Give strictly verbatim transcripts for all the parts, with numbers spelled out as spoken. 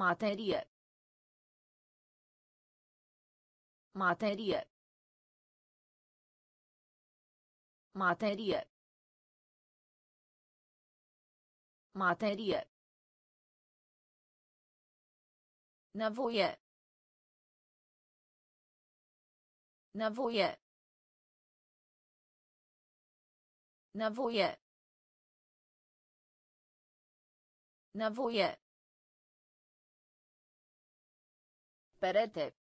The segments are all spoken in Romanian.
Materie. Materie. Materie. Materie. Nevoie. Nevoie. Nevoie. Nevoie. Perete.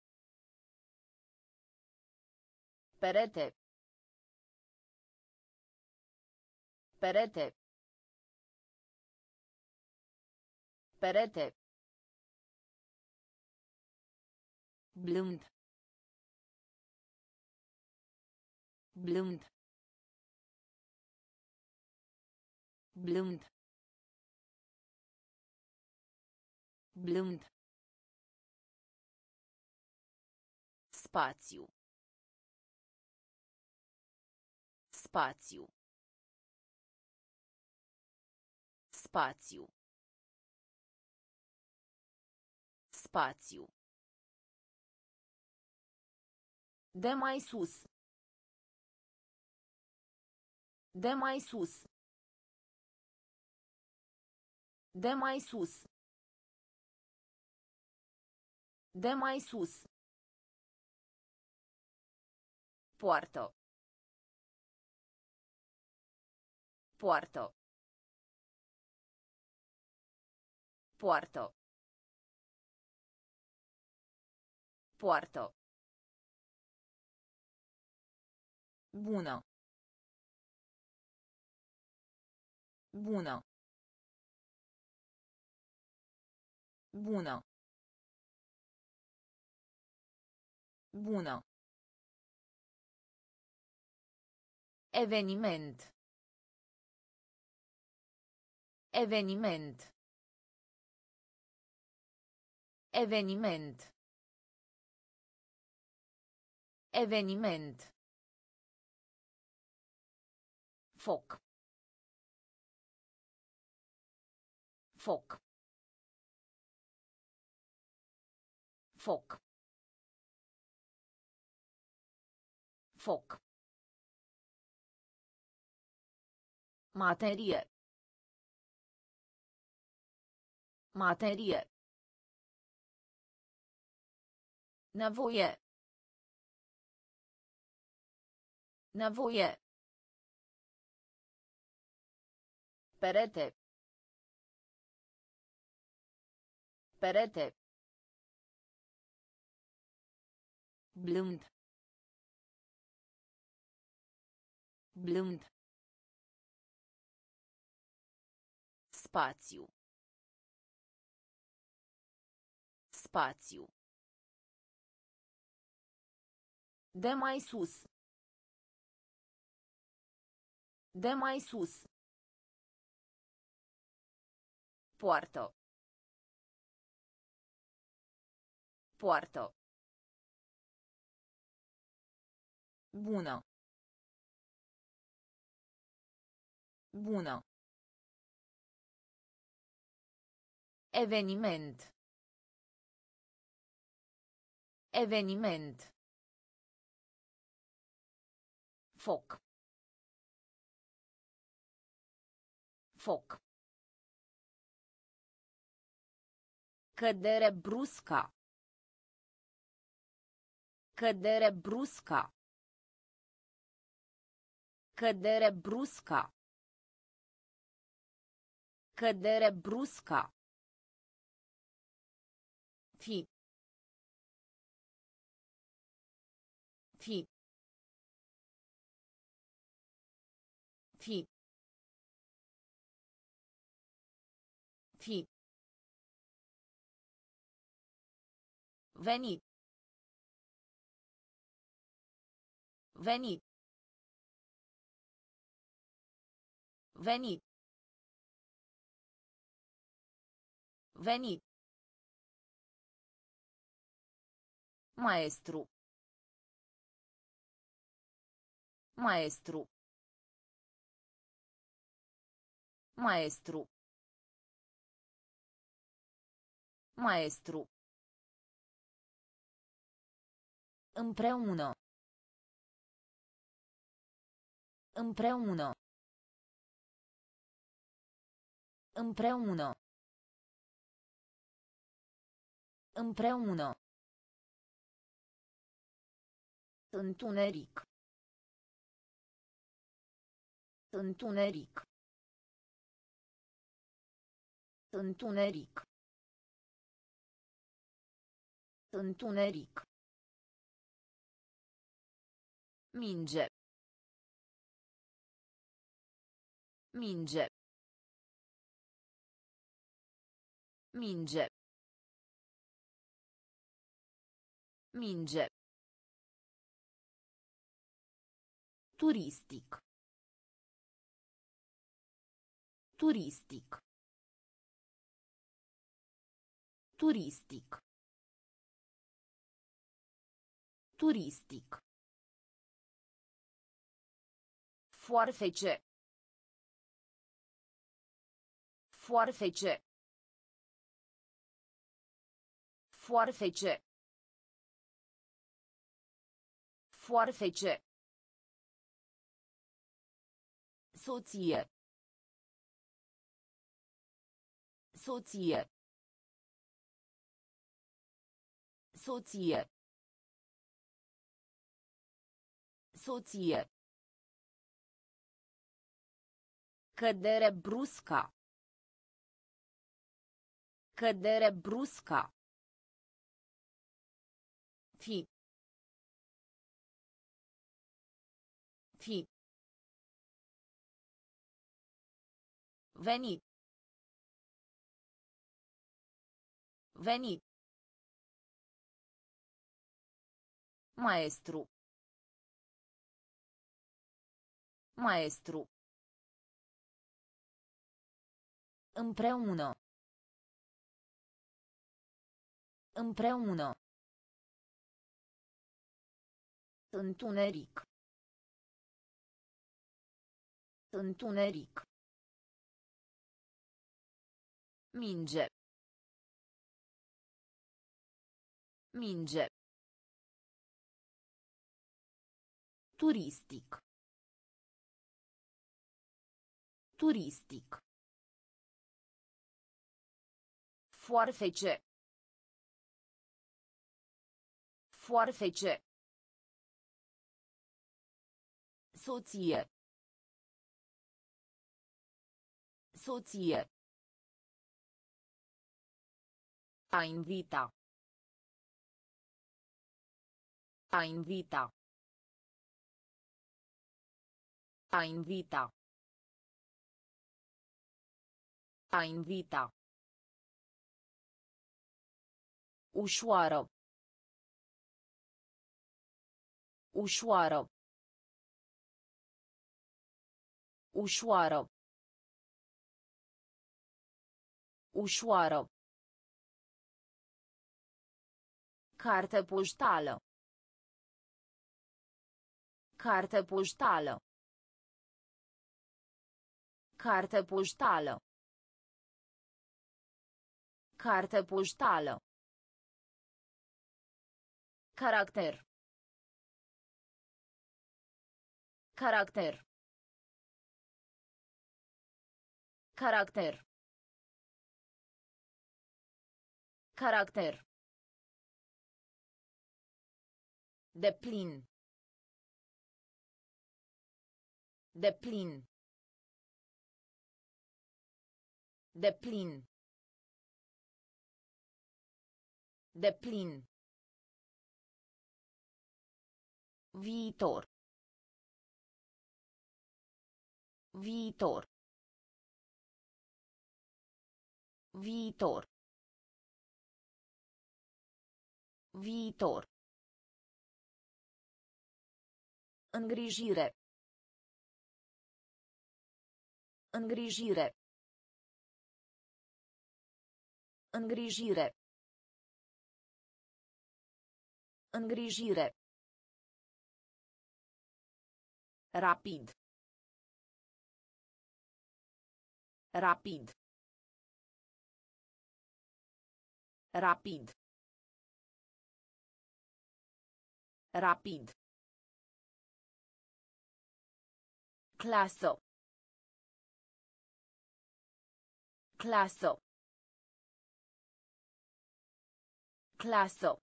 Perete. Perete. Perete. Blând. Blând. Blând. Blând. Spațiu. Spațiu. Spațiu. Spațiu. De mai sus. De mai sus. De mai sus. De mai sus. Poartă. Poartă. Poartă. Poartă. Bună. Bună. Bună. Bună. Eveniment. Eveniment. Eveniment. Eveniment. Foc. Foc. Foc. Foc. Materie. Materie. Nevoie. Nevoie. Perete. Perete. Blând. Blând. Spațiu. Spațiu. De mai sus. De mai sus. Poartă. Poartă. Bună. Bună. Eveniment. Eveniment. Foc. Foc. Cădere brusca. Cădere brusca. Cădere brusca. Cădere brusca. Fi. Fi. Fi. Fi. Veni. Veni. Veni. Veni. Maestru. Maestru. Maestru. Maestru. Împreună. Împreună. Împreună. Împreună. Întuneric. Întuneric. Întuneric. Întuneric. Minge. Minge. Minge. Minge. Turistic. Turistic. Turistic. Turistic. Foarfece. Foarfece. Foarfece. Foarfece. Soție. Soție. Soție. Soție. Cădere brusca. Cădere brusca. Fi. Fi. Veni. Veni. Maestru. Maestru. Împreună. Împreună. Întuneric. Întuneric. Minge. Minge. Turistic. Turistic. Foarfece. Foarfece. Soție. Soție. A invita. A invita. A invita. A invita. Ușoară. Ușoară. Ușoară. Ușoară. Carte poștală. Carte poștală. Carte poștală. Carte poștală. Caracter. Caracter. Caracter. Caracter. Deplin. Deplin. Deplin. Deplin. Viitor. Viitor. Viitor. Viitor. Îngrijire. Îngrijire. Îngrijire. Îngrijire. Rapid. Rapid. Rapid. Rapid. Clasă. Clasă. Clasă.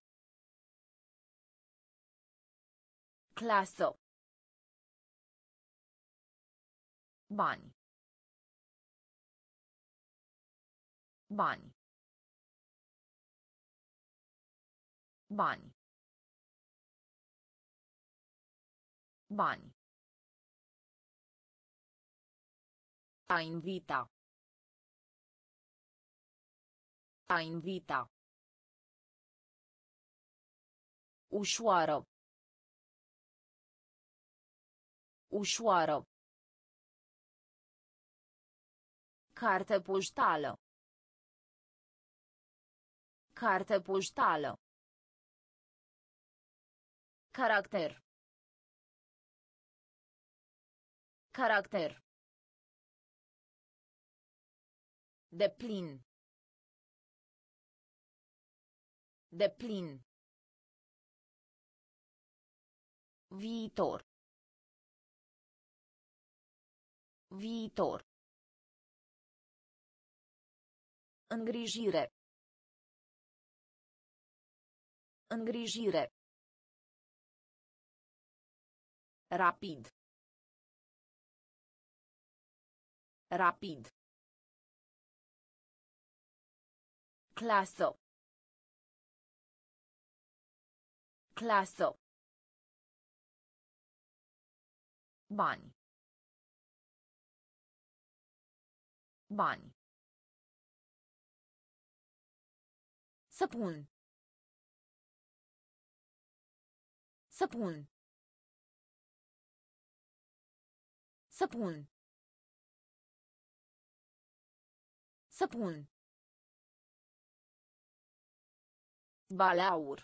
Clasă. Bani. Bani. Bani. Bani. A invita. A invita. Ușoară. Ușoară. Carte poștală. Carte poștală. Caracter. Caracter. Deplin. Deplin. Viitor. Viitor. Îngrijire. Îngrijire. Rapid. Rapid. Clasă. Clasă. Bani. Bani. Săpun. Săpun. Săpun. Săpun. Balaur.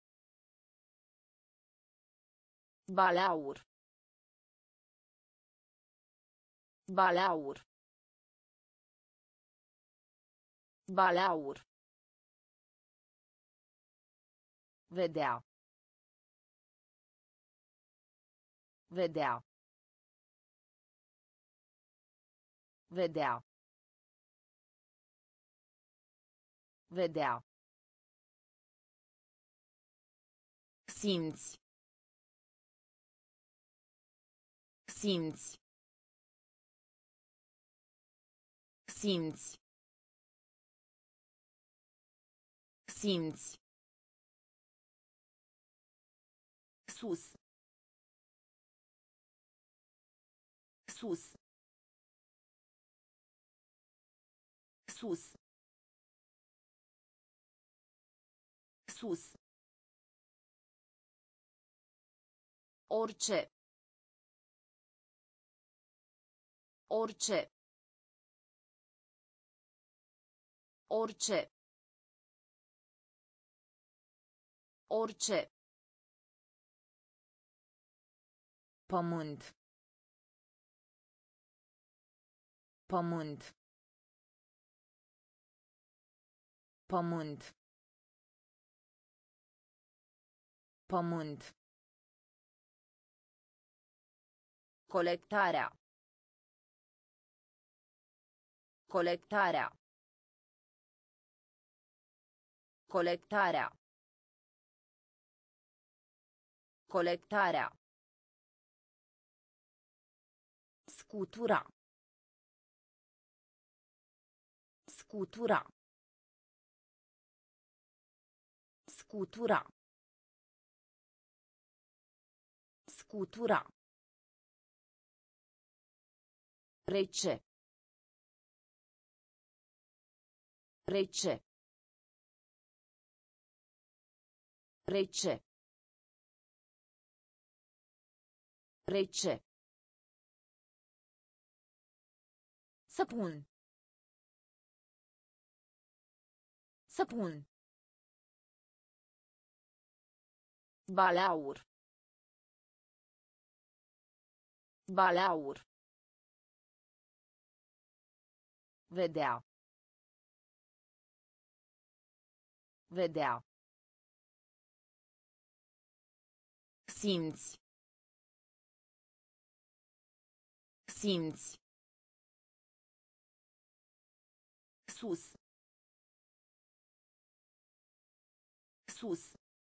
Balaur. Balaur. Balaur. Vedea. Vedea. Vedea. Vedea. Simți. Simți. Simți. Simți. Sus. Sus. Sus. Sus. Orice. Orice. Orice. Orice. Pământ. Pământ. Pământ. Pământ. Colectarea. Colectarea. Colectarea. Colectarea. Scutura. Scutura. Scutura. Scutura. Rece. Rece. Rece. Rece. Săpun. Săpun. Balaur. Balaur. Vedea. Vedea. Simți. Simți. Sus. Sus.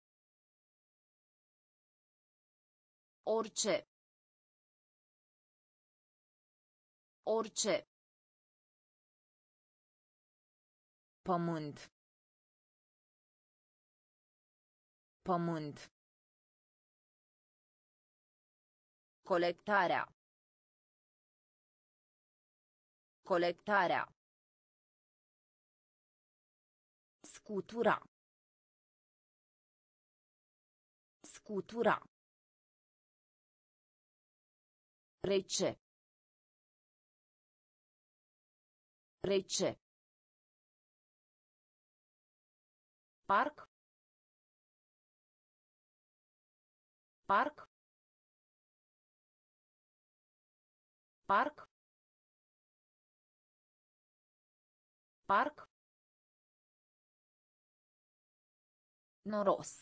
Orice. Orice. Pământ. Pământ. Colectarea. Colectarea. Scutura. Scutura. Rece. Rece. Parc. Parc. Parc. Parc. Noros.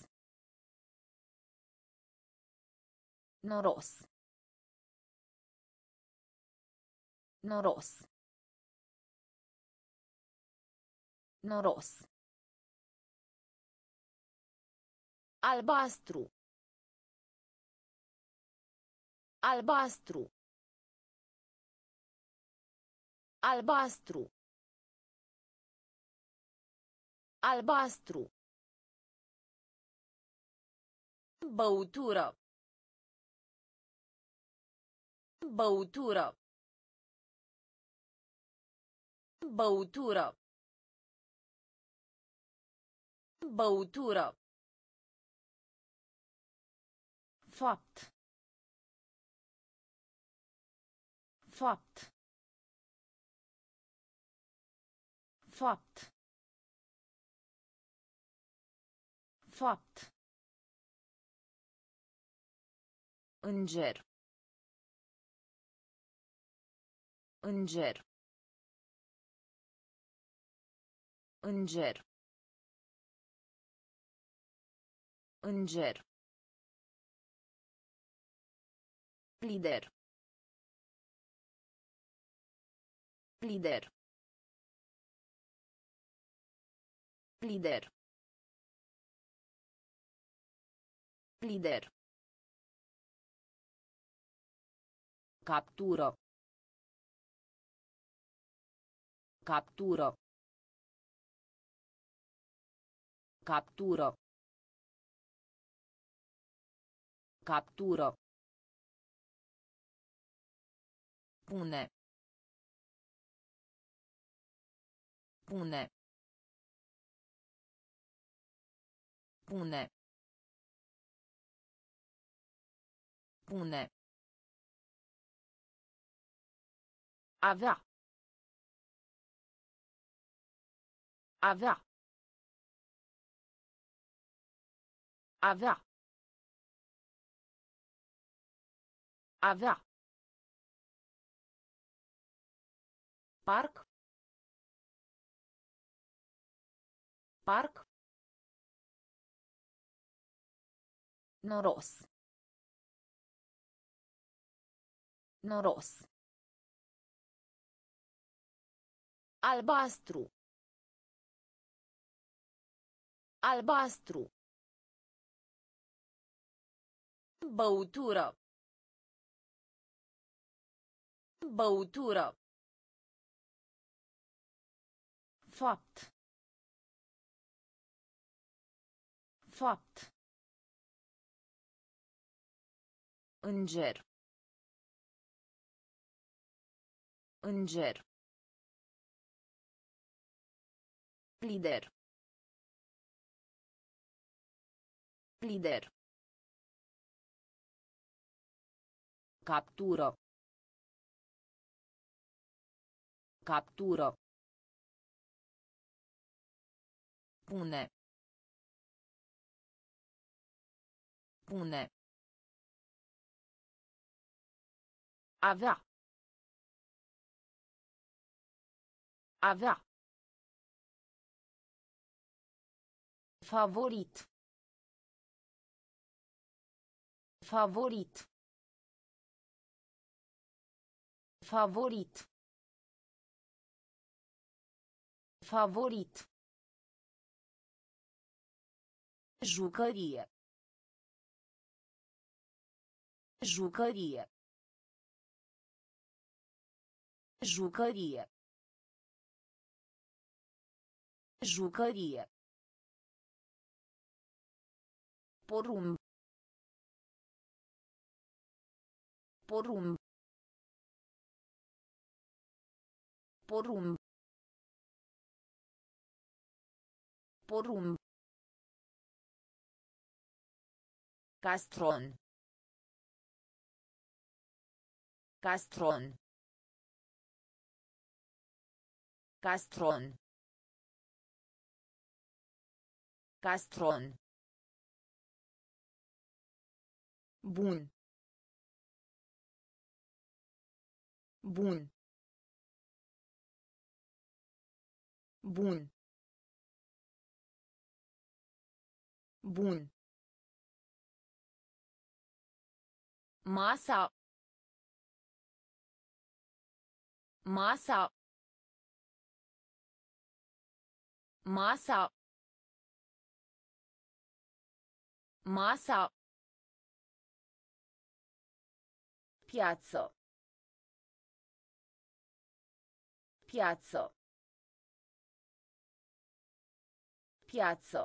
Noros. Noros. Noros. Albastru. Albastru. Albastru. Albastru. Băutură. Băutură. Băutură. Băutură. Fapt. Fapt. Fapt. Fapt. Înger. Înger. Înger. Înger. Lider. Lider. Lider. Lider. Captură. Captură. Captură. Captură. Pune. Pune. Pune. Pune. Avea. Avea. Avea. Avea. Parc. Parc. Noros. Noros. Albastru. Albastru. Băutură. Băutură. Fapt. Fapt. Înger. Înger. Lider. Lider. Captură. Captură. Pune. Pune. Avea. Avea. Favorit. Favorit. Favorit. Favorit. Jucărie. Jucărie. Jucărie. Jucărie. Porumb. Porumb. Porumb. Porumb. Castron. Castron. Castron. Castron. Bun. Bun. Bun. Bun. Masa. Masa. Masa. Masa. Piață. Piață. Piață.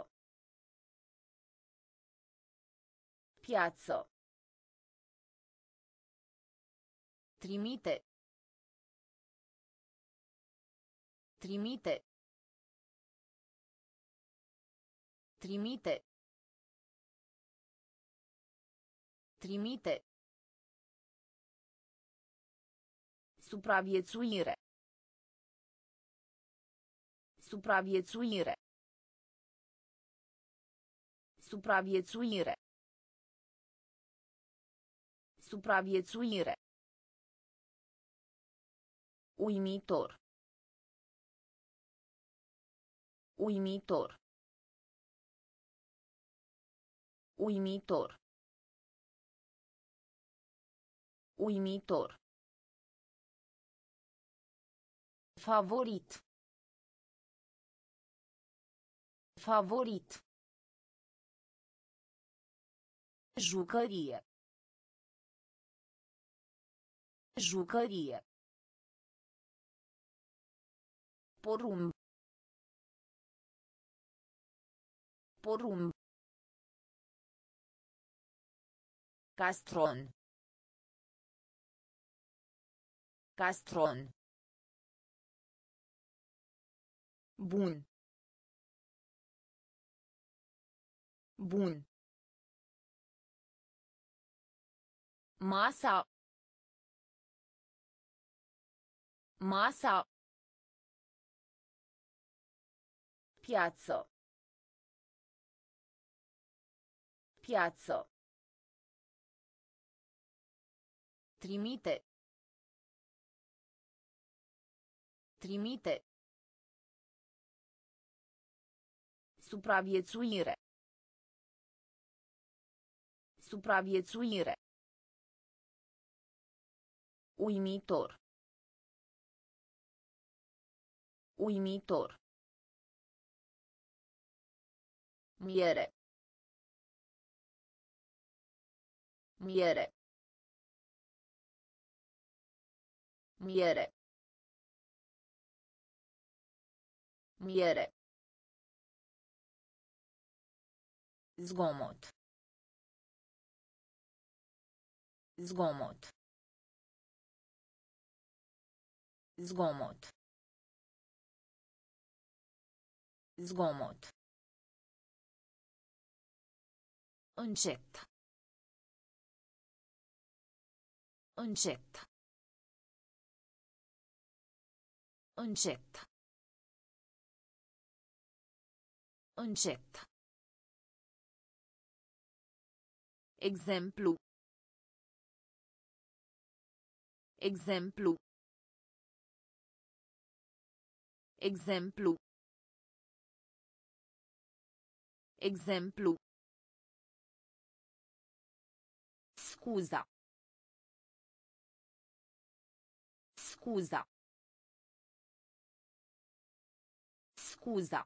Piață. Trimite. Trimite. Trimite. Trimite. Supraviețuire. Supraviețuire. Supraviețuire. Supraviețuire. Uimitor. Uimitor. Uimitor. Uimitor. Favorit. Favorit. Jucărie. Jucărie. Porumb. Porumb. Castron. Castron. Bun. Bun. Masa. Masa. Piață. Piață. Trimite. Trimite. Supraviețuire. Supraviețuire. Uimitor. Uimitor. Miere. Miere. Miere. Miere. Zgomot. Zgomot. Zgomot. Zgomot. Încet. Încet. Încet. Încet. Exemplu. Exemplu. Exemplu. Exemplu. Scuza. Scuza. Scuza.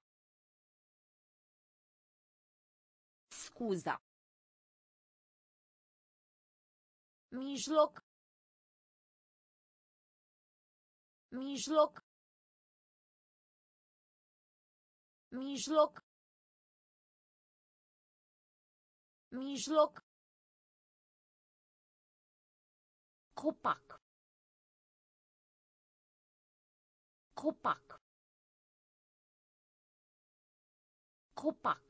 Scuza. Mijloc. Mijloc. Mijloc. Mijloc. Copac. Copac. Copac.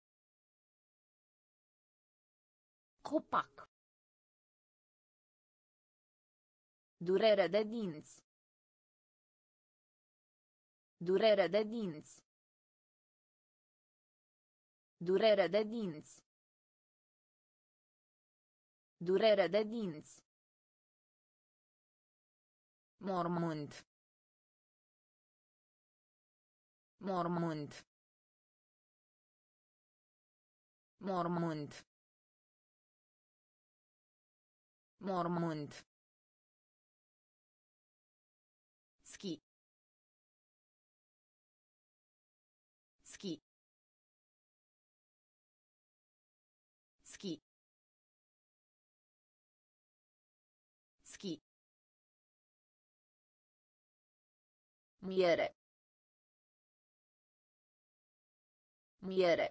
Copac. Durere de dinți. Durere de dinți. Durere de dinți. Durere de dinți. Mormânt. Mormânt. Mormânt. Mormânt. Ski. Ski. Ski. Ski. Miere. Miere.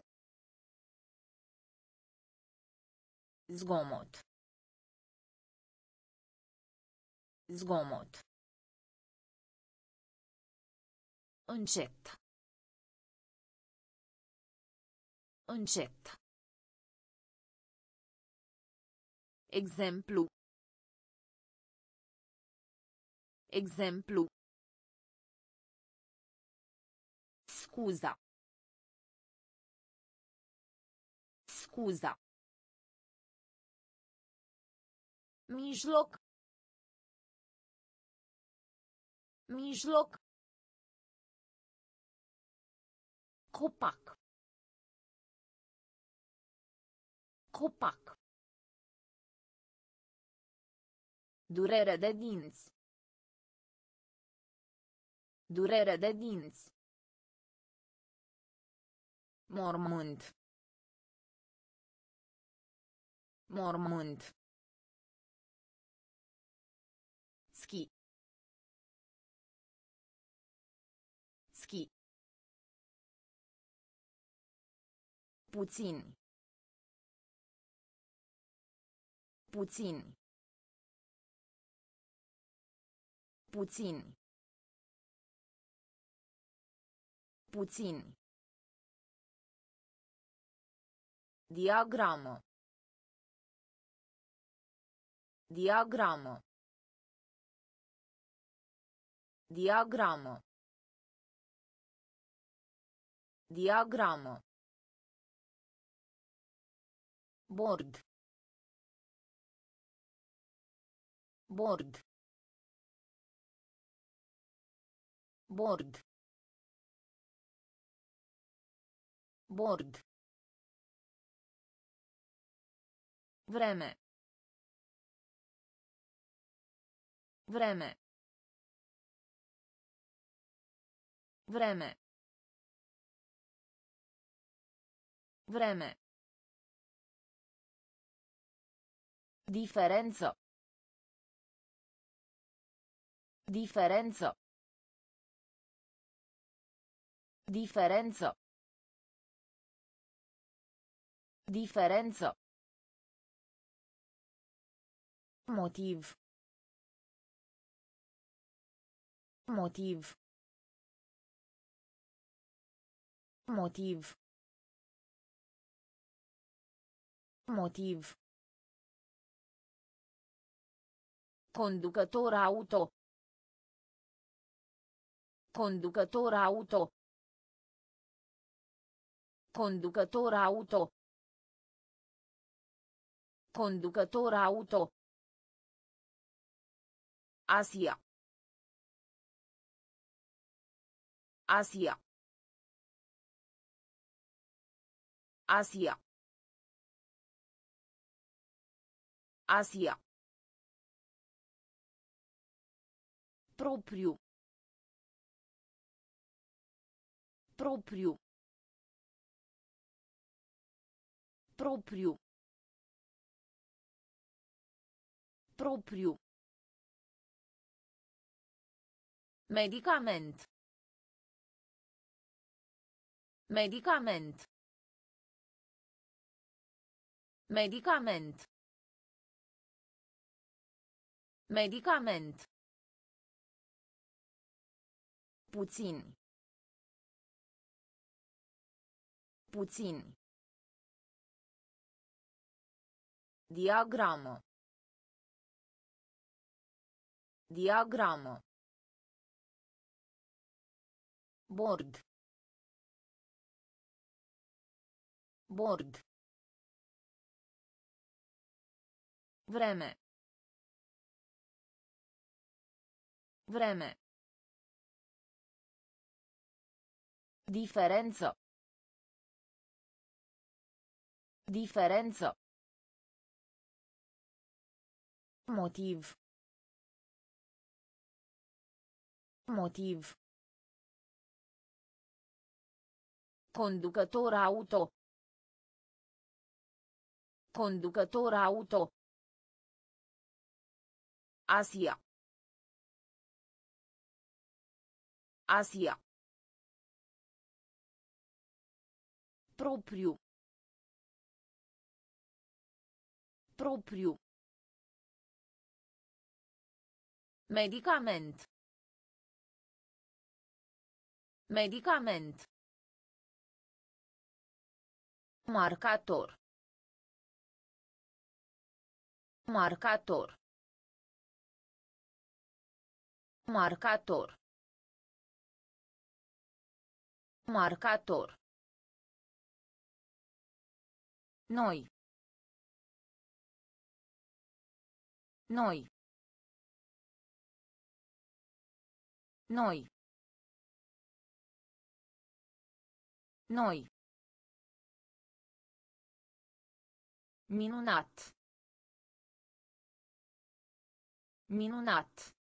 Zgomot. Zgomot. Încet. Încet. Exemplu. Exemplu. Scuza. Scuza. Mijloc. Mijloc. Copac. Copac. Durere de dinți. Durere de dinți. Mormânt. Mormânt. Ski. Ski. Puțin. Puțin. Puțin. Puțin. Diagramă. Diagramă. Diagramă. Diagramă. Bord. Bord. Bord. Bord. Vreme. Vreme. Vreme. Vreme. Diferență. Diferență. Diferență. Diferență. Motiv. Motiv. Motiv. Motiv. Conducător auto. Conducător auto. Conducător auto. Conducător auto. Asia. Asia. Asia. Asia. Propriu. Propriu. Propriu. Propriu. Medicament. Medicament. Medicament. Medicament. Puțin. Puțin. Diagramă. Diagramă. Bord. Bord. Vreme. Vreme. Diferență. Diferență. Motiv. Motiv. Conducător auto. Conducător auto. Asia. Asia. Propriu. Propriu. Medicament. Medicament. Marcator. Marcator. Marcator. Marcator. Noi. Noi. Noi. Noi. Minunat. Minunat.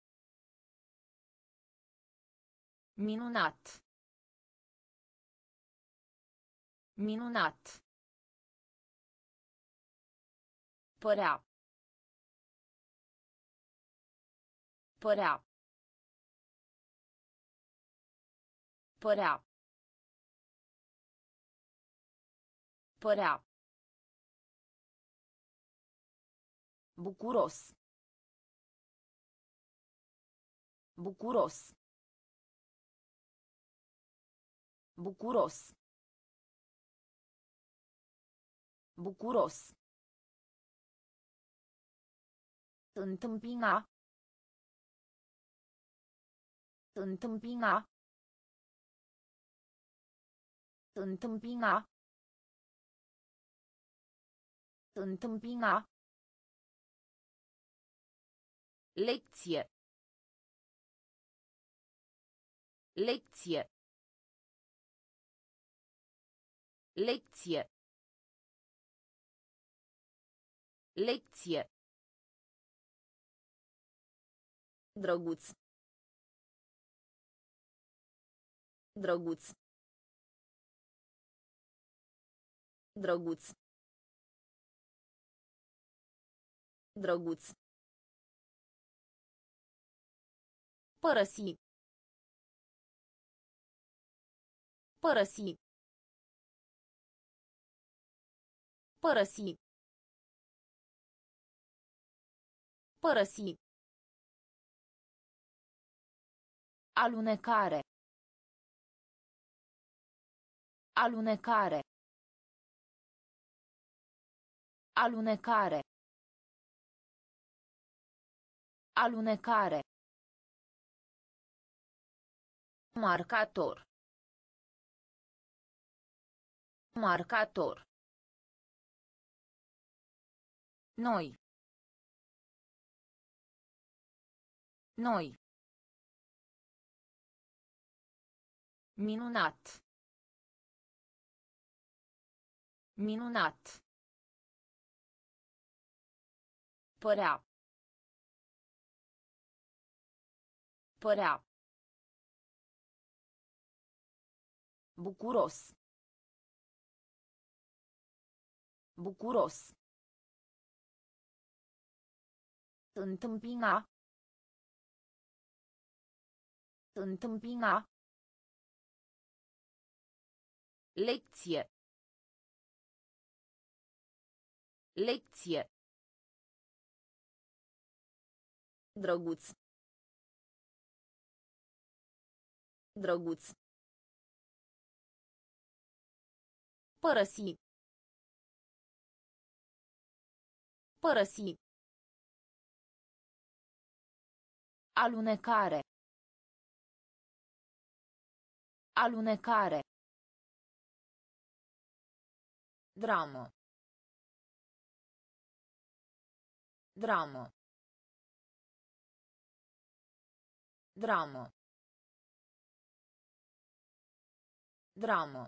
Minunat. Minunat. Părea. Părea. Părea. Părea. Bucuros. Bucuros. Bucuros. Bucuros. Întâmpina. Întâmpina. Întâmpina. Întâmpina. Lecție. Lecție. Lecție. Lecție. Drăguț. Drăguț. Drăguț. Drăguț. Părăsi. Părăsi. Părăsi. Părăsi. Alunecare. Alunecare. Alunecare. Alunecare. Marcator. Marcator. Noi. Noi. Minunat. Minunat. Părea. Părea. Bucuros. Bucuros. Întâmpina. Întâmpina. Lecție. Lecție. Drăguț. Drăguț. Părăsi. Părăsi. Alunecare. Alunecare. Dramă. Dramă. Dramă. Dramă.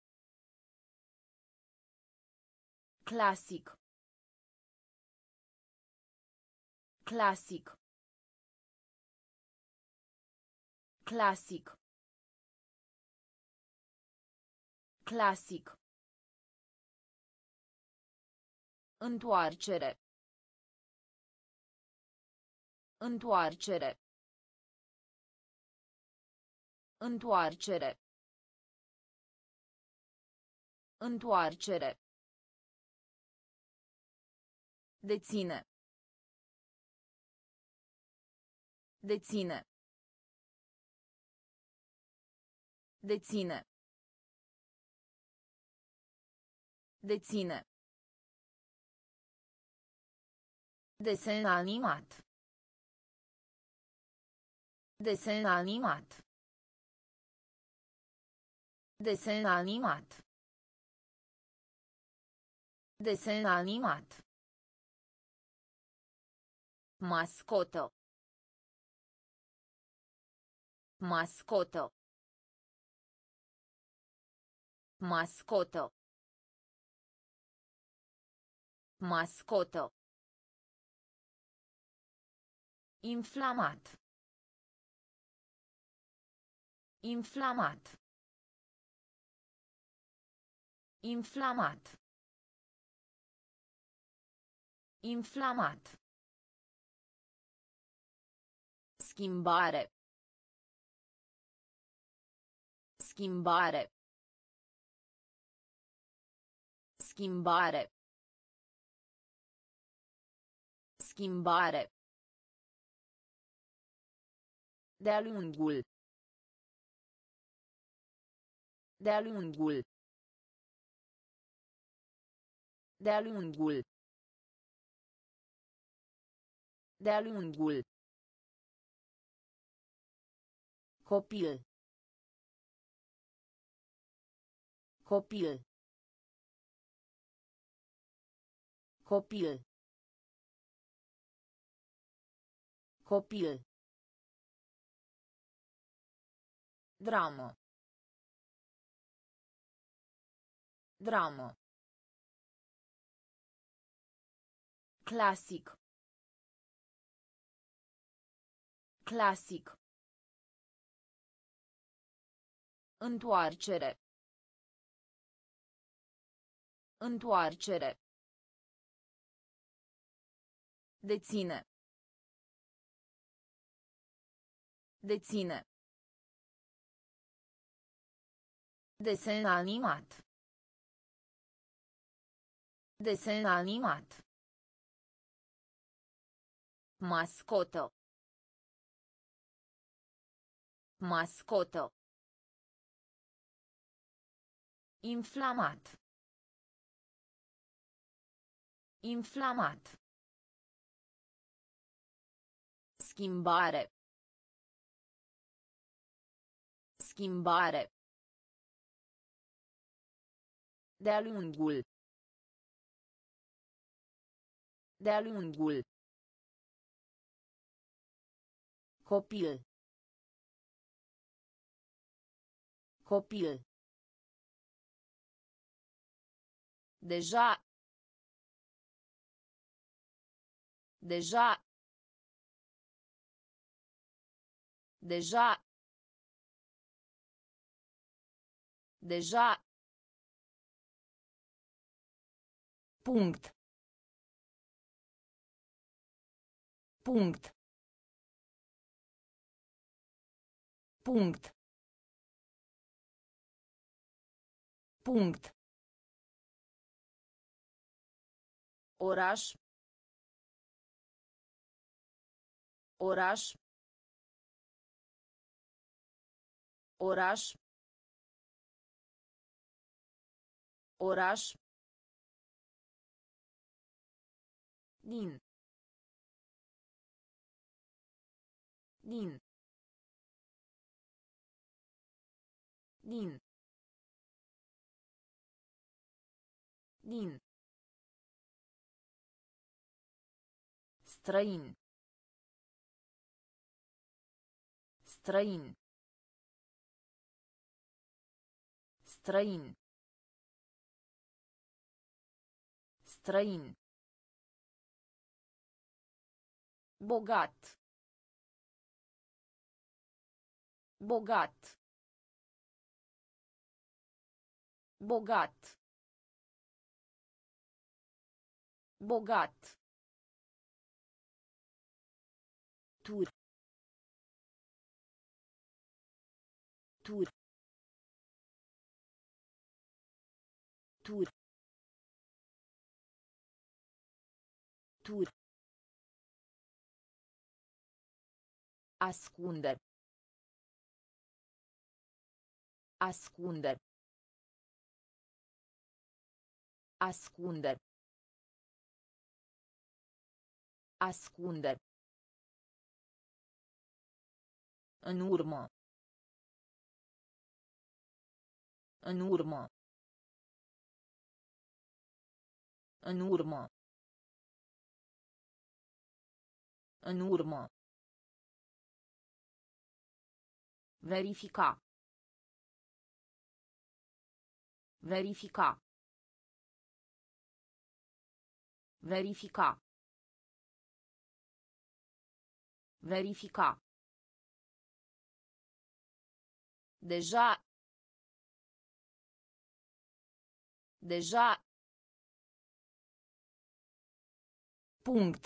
Clasic. Clasic. Clasic. Clasic. Întoarcere. Întoarcere. Întoarcere. Întoarcere. Deține. Deține. Deține. Deține. Desen animat. Desen animat. Desen animat. Desen animat. Mascotă. Mascotă. Mascotă. Mascotă. Inflamat. Inflamat. Inflamat. Inflamat. Schimbare. Schimbare. Schimbare. Schimbare. De-a lungul. De-a lungul. De-a lungul. De-a lungul. Copil. Copil. Copil. Copil. Dramă. Dramă. Clasic. Clasic. Întoarcere. Întoarcere. Deține. Deține. Desen animat. Desen animat. Mascotă. Mascotă. Inflamat. Inflamat. Schimbare. Schimbare. De-a lungul. De-a lungul. Copil. Copil. Deja. Deja. Deja. Deja. Punct. Punct. Punct. Punct. Oraș. Oraș. Oraș. Oraș. Din. Din. Din. Din. Străin. Străin. Străin. Străin. Bogat. Bogat. Bogat. Bogat. Tur. Tur. Tur. Tur. Ascunde. Ascunde. Ascunde. Ascunde. În urmă. În urmă. În urmă. În urmă. Verifica. Verifica. Verifica. Verifica. Deja. Deja. Punct.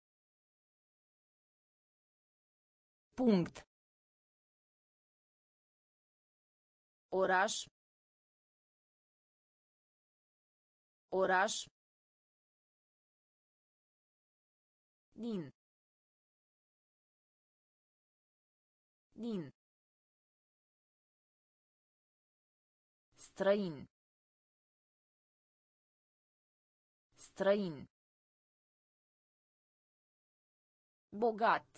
Punct. Oraș. Oraș. Din. Din. Străin. Străin. Bogat.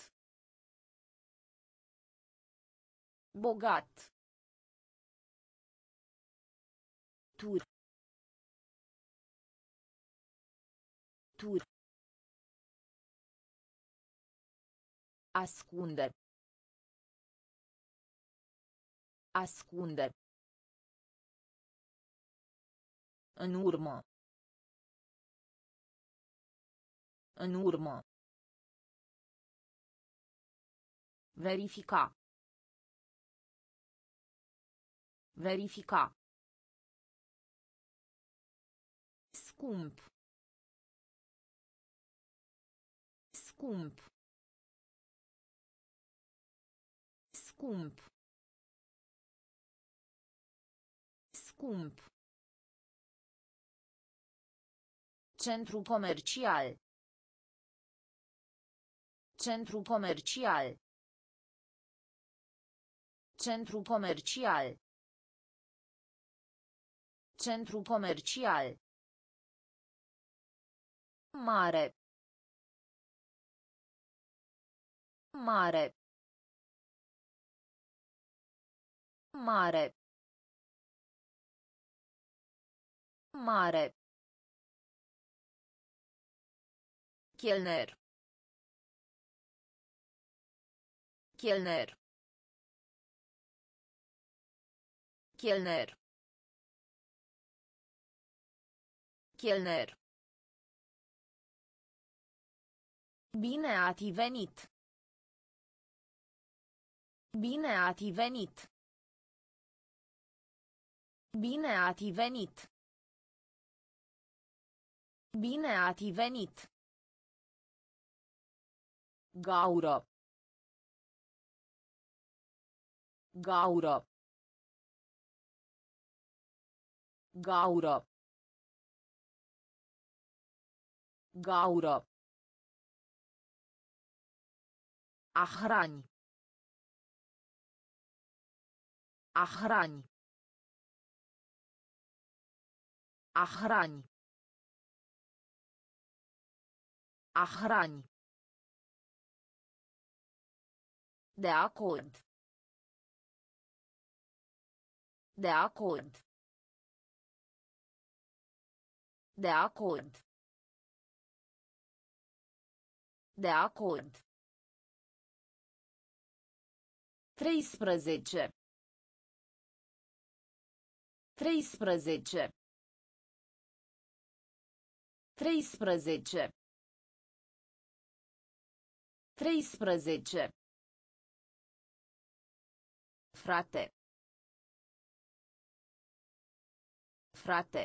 Bogat. Tur. Tur. Ascunde. Ascunde. În urmă. În urmă. Verifica. Verifica. Scump. Scump. Scump. Scump. Centru comercial. Centru comercial. Centru comercial. Centru comercial. Mare. Mare. Mare. Mare. Chelner. Chelner. Chelner. Chelner. Bine ați venit. Bine ați venit. Bine ați venit. Bine ați venit. Gaură. Gaură. Gaură. Gaură. A hrani. A hrani. A hrani. A hrani. De acord. De acord. De acord. De acord. Treisprezece. Treisprezece. Treisprezece. Treisprezece. Frate. Frate.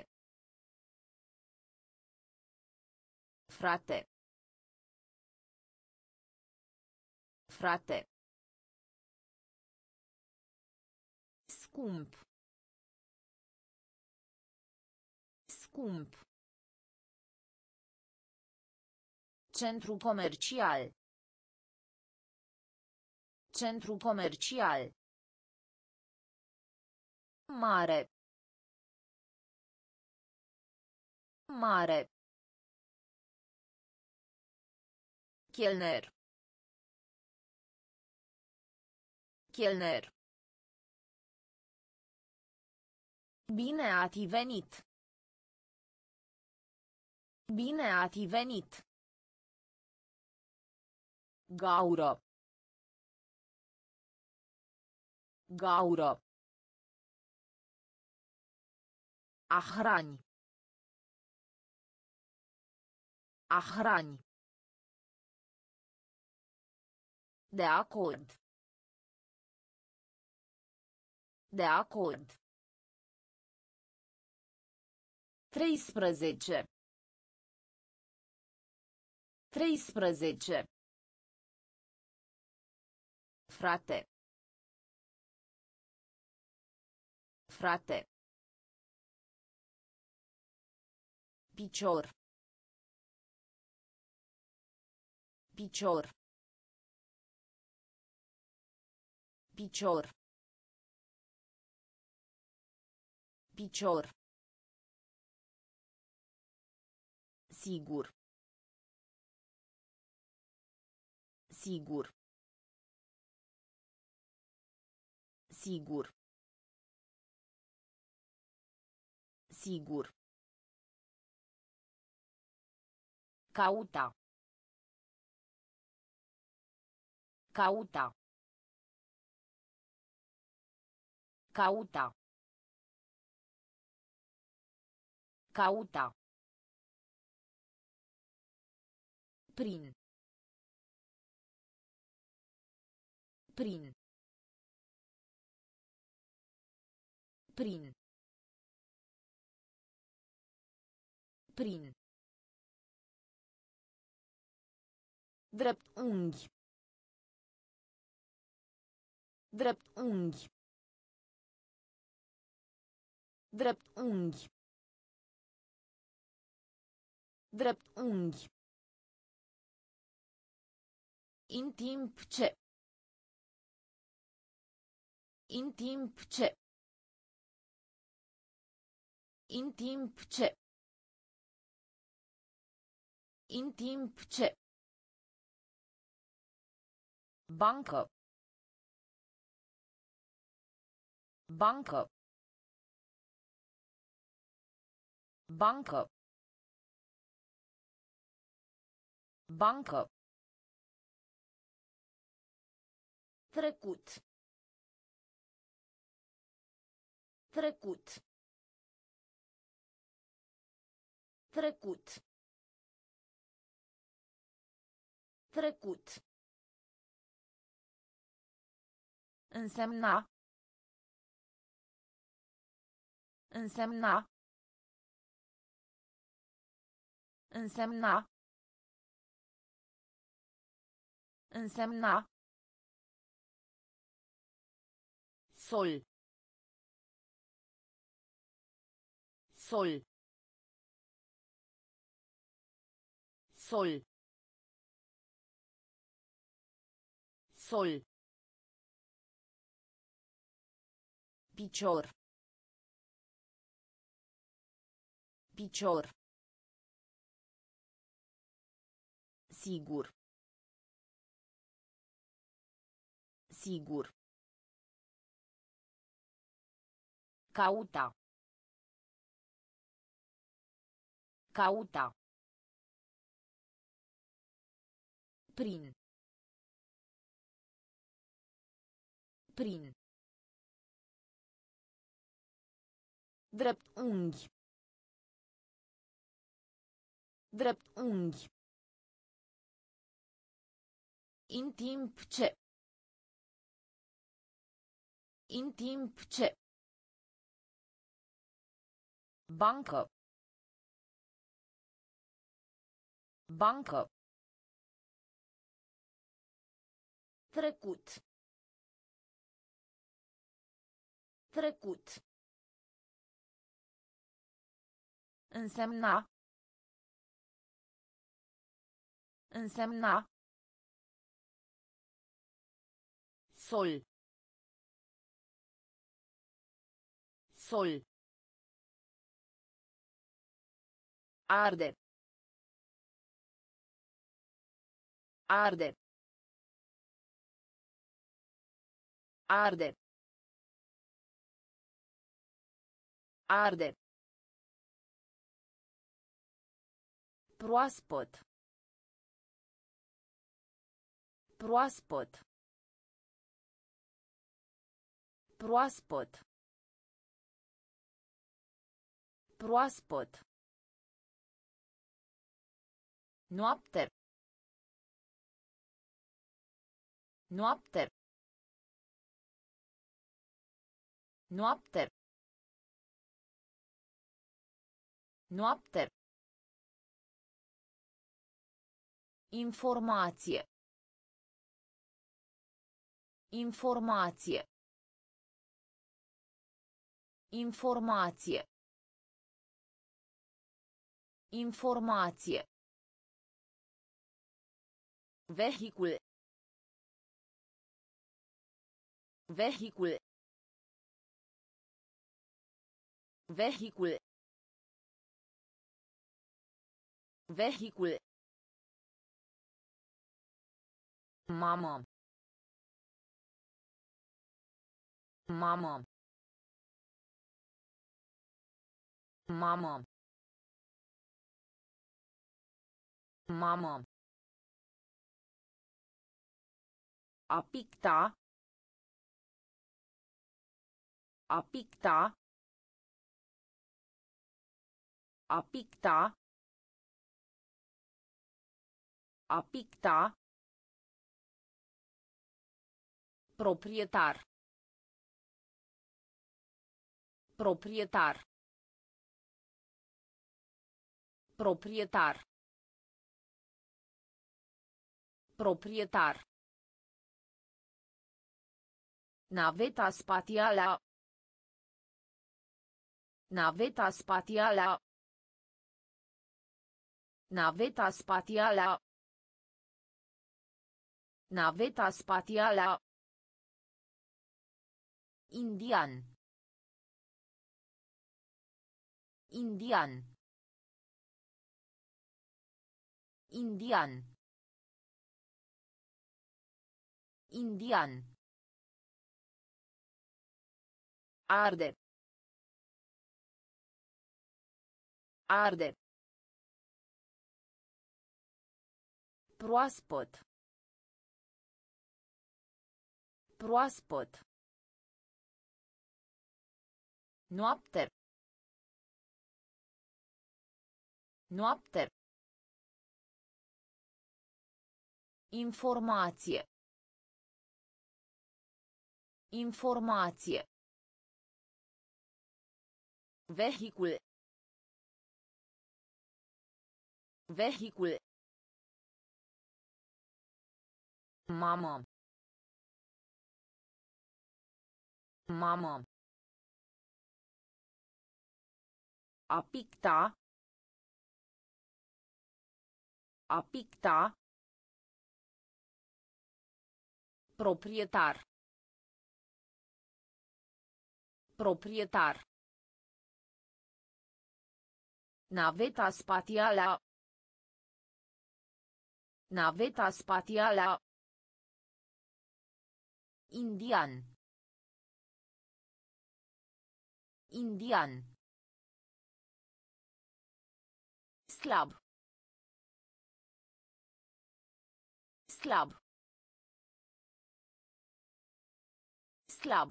Frate. Frate. Scump. Scump. Centru comercial. Centru comercial. Mare. Mare. Chelner. Chelner. Bine ați venit. Bine ați venit. Gaură. Gaură. A hrani. A hrani. De acord. De acord. Treisprezece. Treisprezece. Frate. Frate. Picior. Picior. Picior. Picior. Sigur. Sigur. Sigur. Sigur. Cauta. Cauta. Cauta. Cauta. Prin. Prin. Prin. Prin. Drept unghi. Drept unghi. Drept unghi. Drept unghi. In timp ce. In timp ce. In timp ce. In timp ce. Bancă. Bancă. Bancă. Bancă. Trecut. Trecut. Trecut. Trecut. Însemna. Însemna. Însemna. Însemna. Sol. Sol. Sol. Sol. Picior. Picior. Sigur. Sigur. Cauta. Cauta. Prin. Prin. Drept unghi. Drept unghi. In timp ce. In timp ce. Bancă. Bancă. Trecut. Trecut. Însemna. Însemna. Sol. Sol. Arde. Arde. Arde. Arde. Proaspăt. Proaspăt. Proaspăt. Proaspăt. Noapte. Noapte. Noapte. Noapte. Informație. Informație. Informație. Informație. Vehicul. Vehicul. Vehicul. Vehicul. Mamă. Mamă. Mamă. Mamă. A picta. A picta. A picta. A picta. Proprietar. Proprietar. Proprietar. Proprietar. Naveta spațială. Naveta spațială. Naveta spațială. Naveta spațială. Indian. Indian. Indian. Indian. Arde. Arde. Proaspăt. Proaspăt. Noapte. Noapte. Informație. Informație. Vehicul. Vehicul. Mamă. Mamă. A picta. A picta. Proprietar. Proprietar. Naveta spațială. Naveta spațială. Indian. Indian. Slab. Slab. Slab.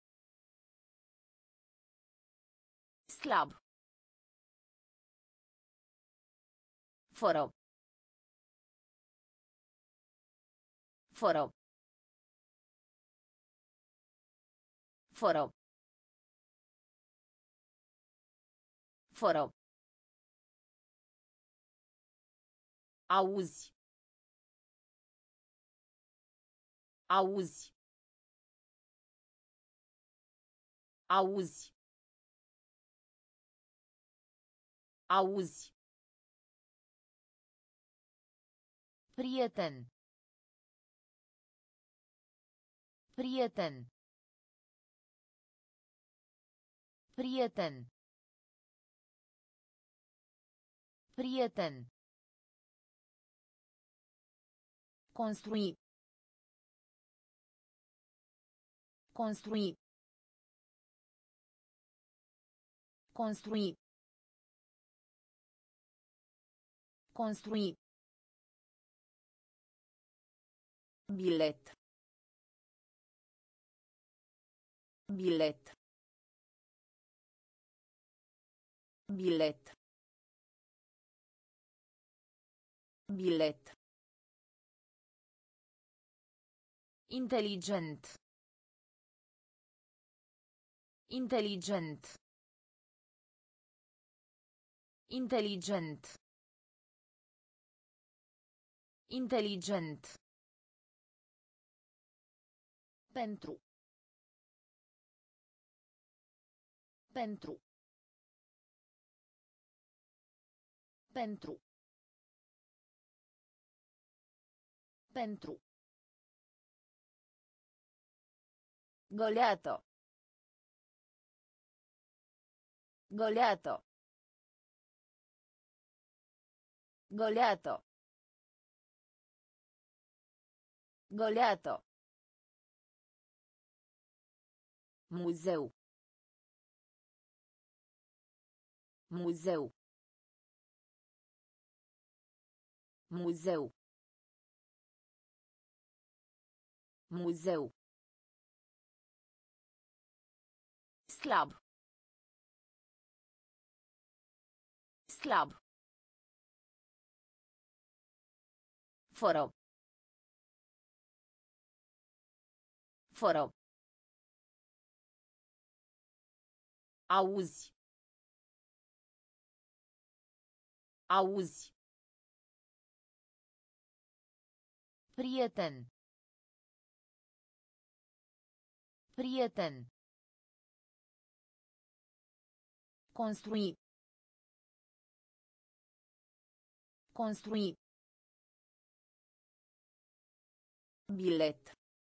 Slab. Fără. Fără. Fără. Fără. Auzi. Auzi. Auzi. Auzi. Prieten. Prieten. Prieten. Prieten. Construi. Construi. Construi. Construi. Bilet. Bilet. Bilet. Bilet. Inteligent. Inteligent. Inteligent. Inteligent. Pentru. Pentru. Pentru. Pentru. Goleato. Goleato. Goleato. Goleato. Muzeu. Muzeu. Muzeu. Muzeu. Slab. Slab. Fără. Fără. Auzi. Auzi. Prieten. Prieten. Construi. Construi. Bilet.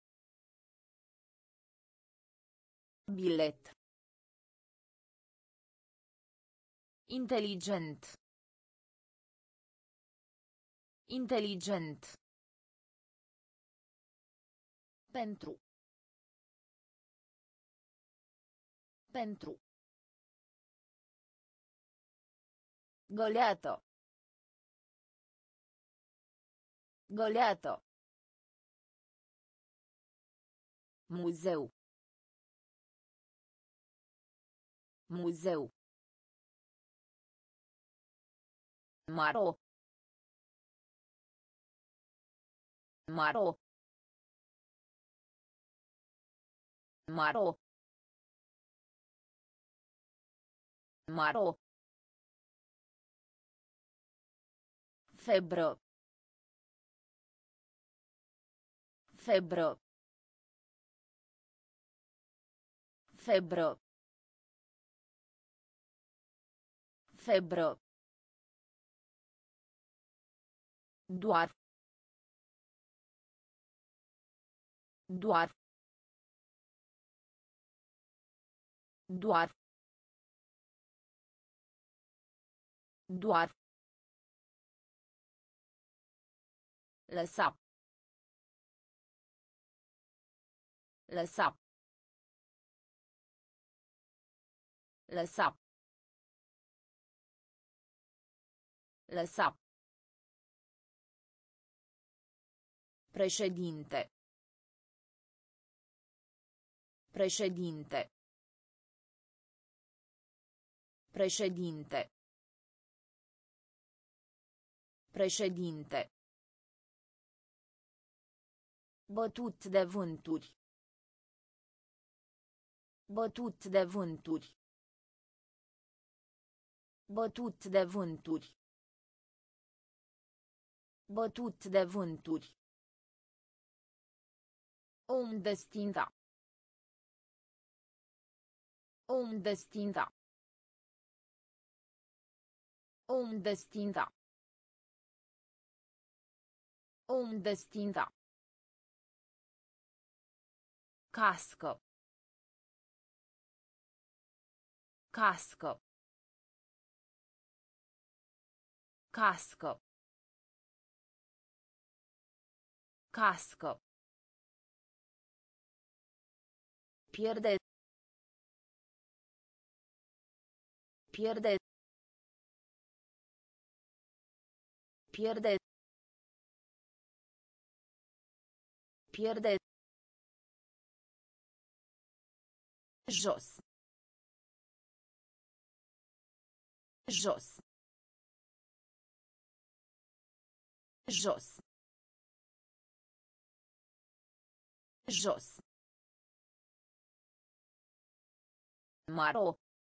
Bilet. Inteligent. Inteligent. Pentru. Pentru. Goleato. Goleato. Muzeu. Muzeu. Maro. Maro. Maro. Maro. Febră. Febră. Febră. Febră. Doar. Doar. Doar. Doar. Lăsa. Lăsa. Lăsa. Lăsa. Președinte. Președinte. Președinte. Președinte. Bătut de vânturi. Bătut de vânturi. Bătut de vânturi. Bătut de vânturi. Om destinda. Om destinda. Om destinda. Om destinda. Cască. Cască. Cască. Cască. Pierde. Pierde. Pierde. Pierde. Jos. Jos. Jos. Jos. Maro.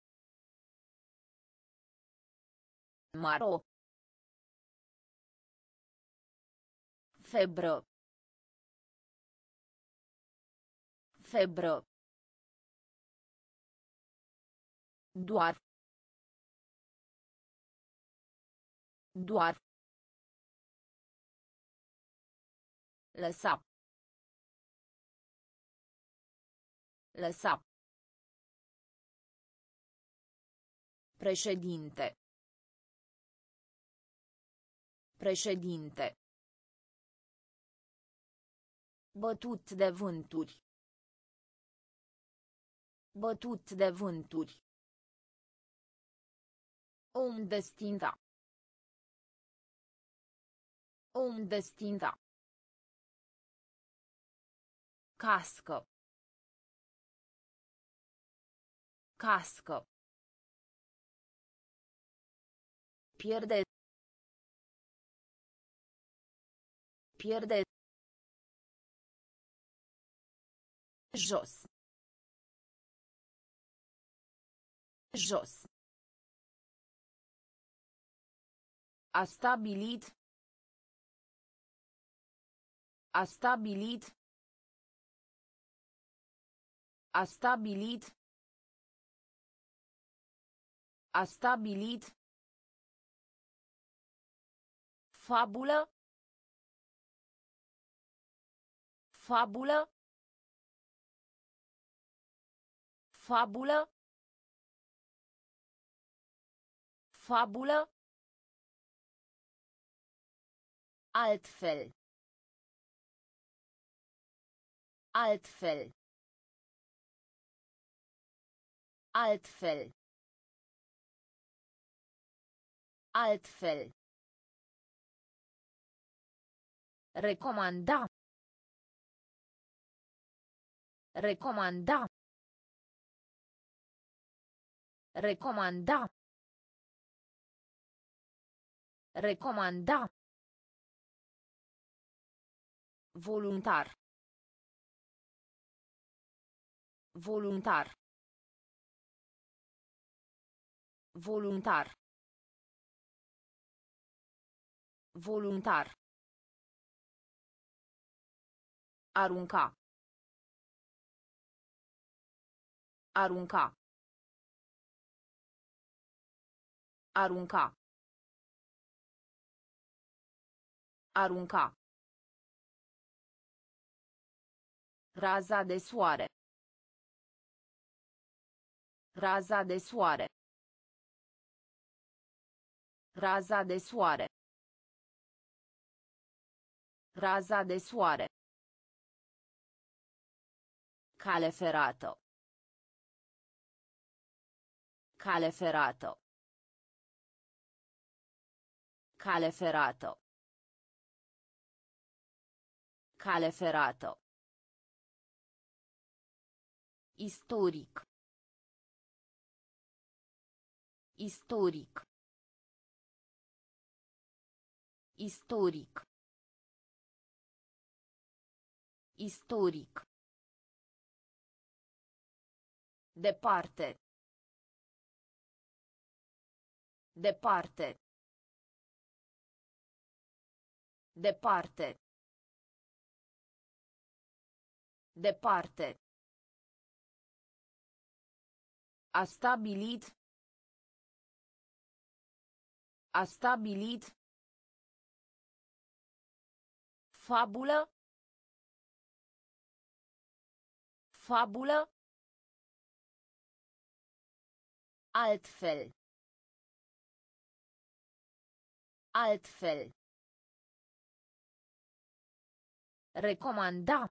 Maro. Febră. Febră. Doar. Doar. Lăsa. Lăsa. Președinte. Președinte. Bătut de vânturi. Bătut de vânturi. Om destinda. Om destinda. Cască. Cască. Pierde. Pierde. Jos. Jos. A stabilit. A stabilit. A stabilit. A stabilit. Fabulă. Fabulă. Fabulă. Fabulă. Altfel. Altfel. Altfel. Altfel. Recomanda. Recomanda. Recomanda. Recomanda. Voluntar. Voluntar. Voluntar. Voluntar. Arunca. Arunca. Arunca. Arunca. Raza de soare. Raza de soare. Raza de soare. Raza de soare. Cale ferată. Cale ferată. Cale ferată. Cale ferată. Istoric. Istoric. Istoric. Istoric. Departe. Departe. Departe. Departe. A stabilit. A stabilit. Fabulă. Fabulă. Altfel. Altfel. Recomanda.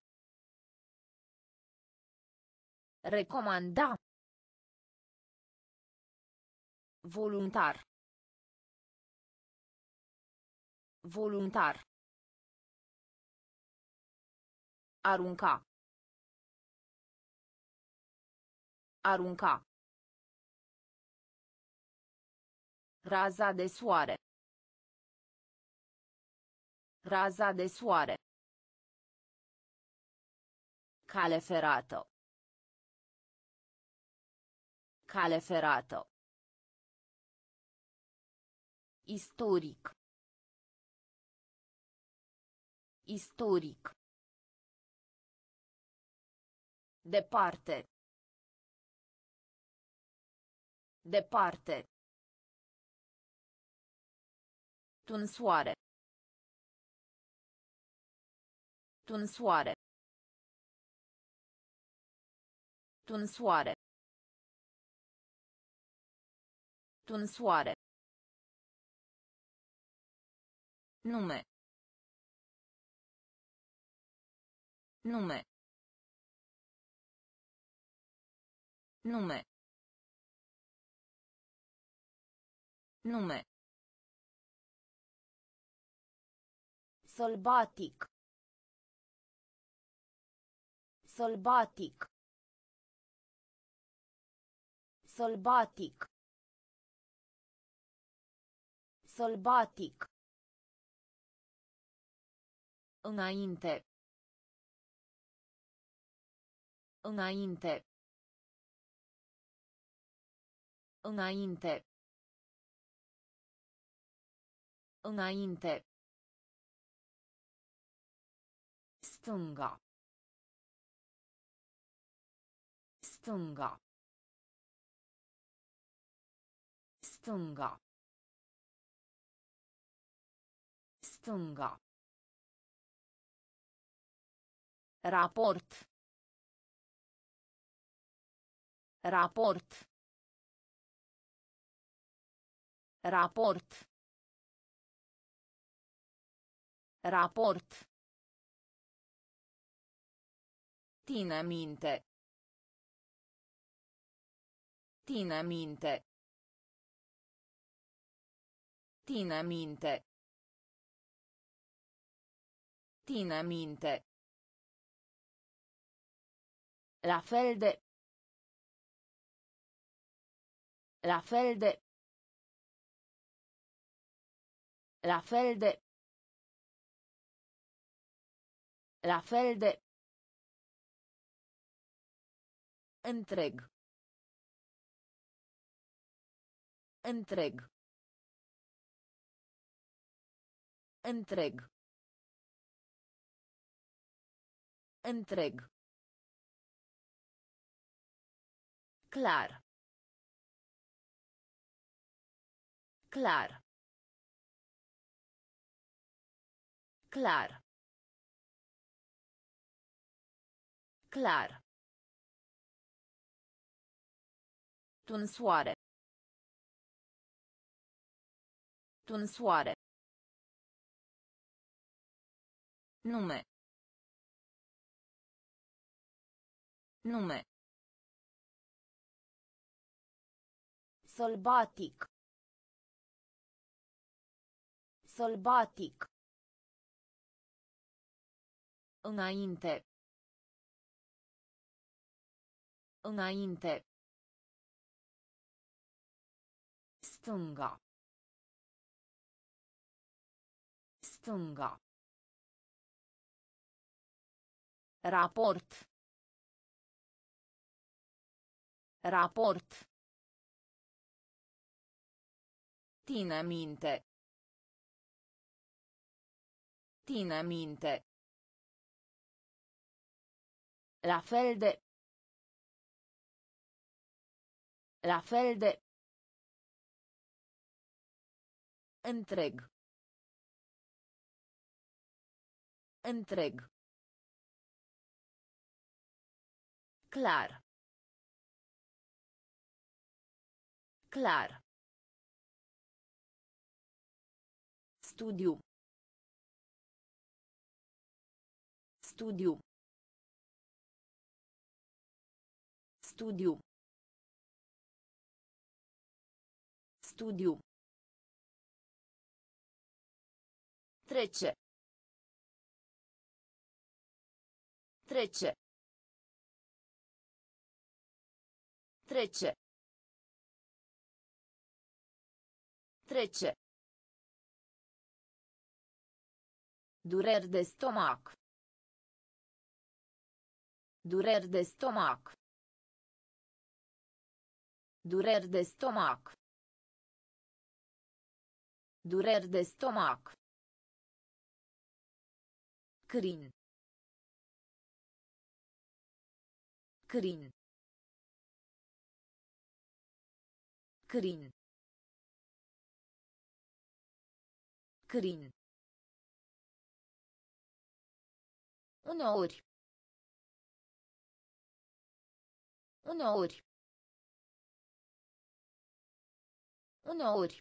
Recomanda. Voluntar. Voluntar. Arunca. Arunca. Raza de soare. Raza de soare. Cale ferată. Cale ferată. Istoric. Istoric. Departe. Departe. Tunsoare. Tunsoare. Tunsoare. Tunsoare. Nume. Nume. Nume. Nume. Sălbatic. Sălbatic. Sălbatic. Sălbatic. Înainte. Înainte. Înainte. Înainte. Stânga. Stânga. Stânga. Stânga. Raport. Raport. Raport. Raport. Ține minte. Ține minte. Ține minte. Ține minte. La fel de. La fel de. La fel de. La fel de. Întreg. Întreg. Întreg. Întreg. Clar. Clar. Clar. Clar. Tunsoare. Tunsoare. Nume. Nume. Sălbatic. Sălbatic. Înainte. Înainte. Stânga. Stânga. Raport. Raport. Ține minte. Ține minte. La fel de. La fel de. Întreg. Întreg. Clar. Clar. Studiu. Studiu. Studiu. Studiu. Trece. Trece. Trece. Trece. Dureri de stomac. Dureri de stomac. Dureri de stomac. Dureri de stomac. Crin. Crin. Crin. Crin. Uneori. Uneori. Uneori.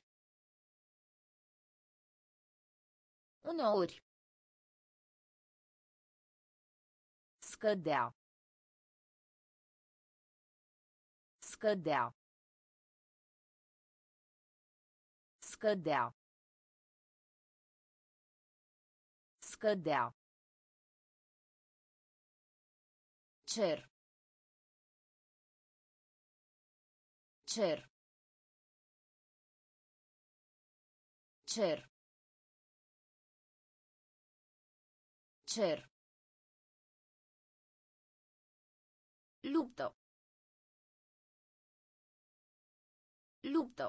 Uneori. Scădea. Scădea. Scădea. Scădea. Cer. Cer. Cer. Cer. Luptă. Luptă.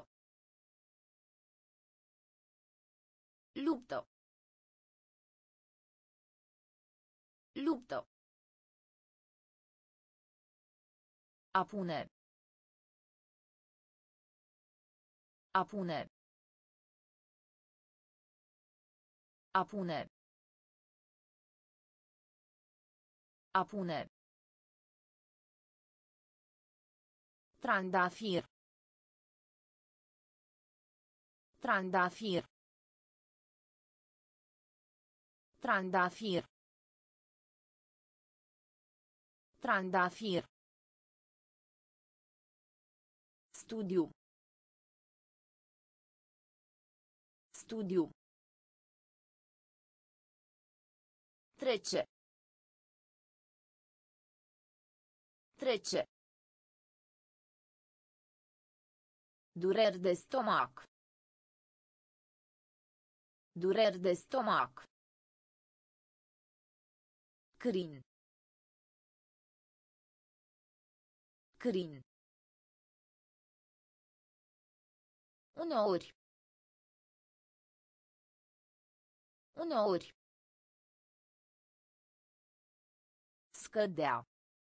Luptă. Luptă. A pune. A pune. A pune. A pune. Trandafir. Trandafir. Trandafir. Trandafir. Studiu. Studiu. Trece. Trece. Dureri de stomac. Dureri de stomac. Crin. Crin. Uneori. Uneori. Scădea.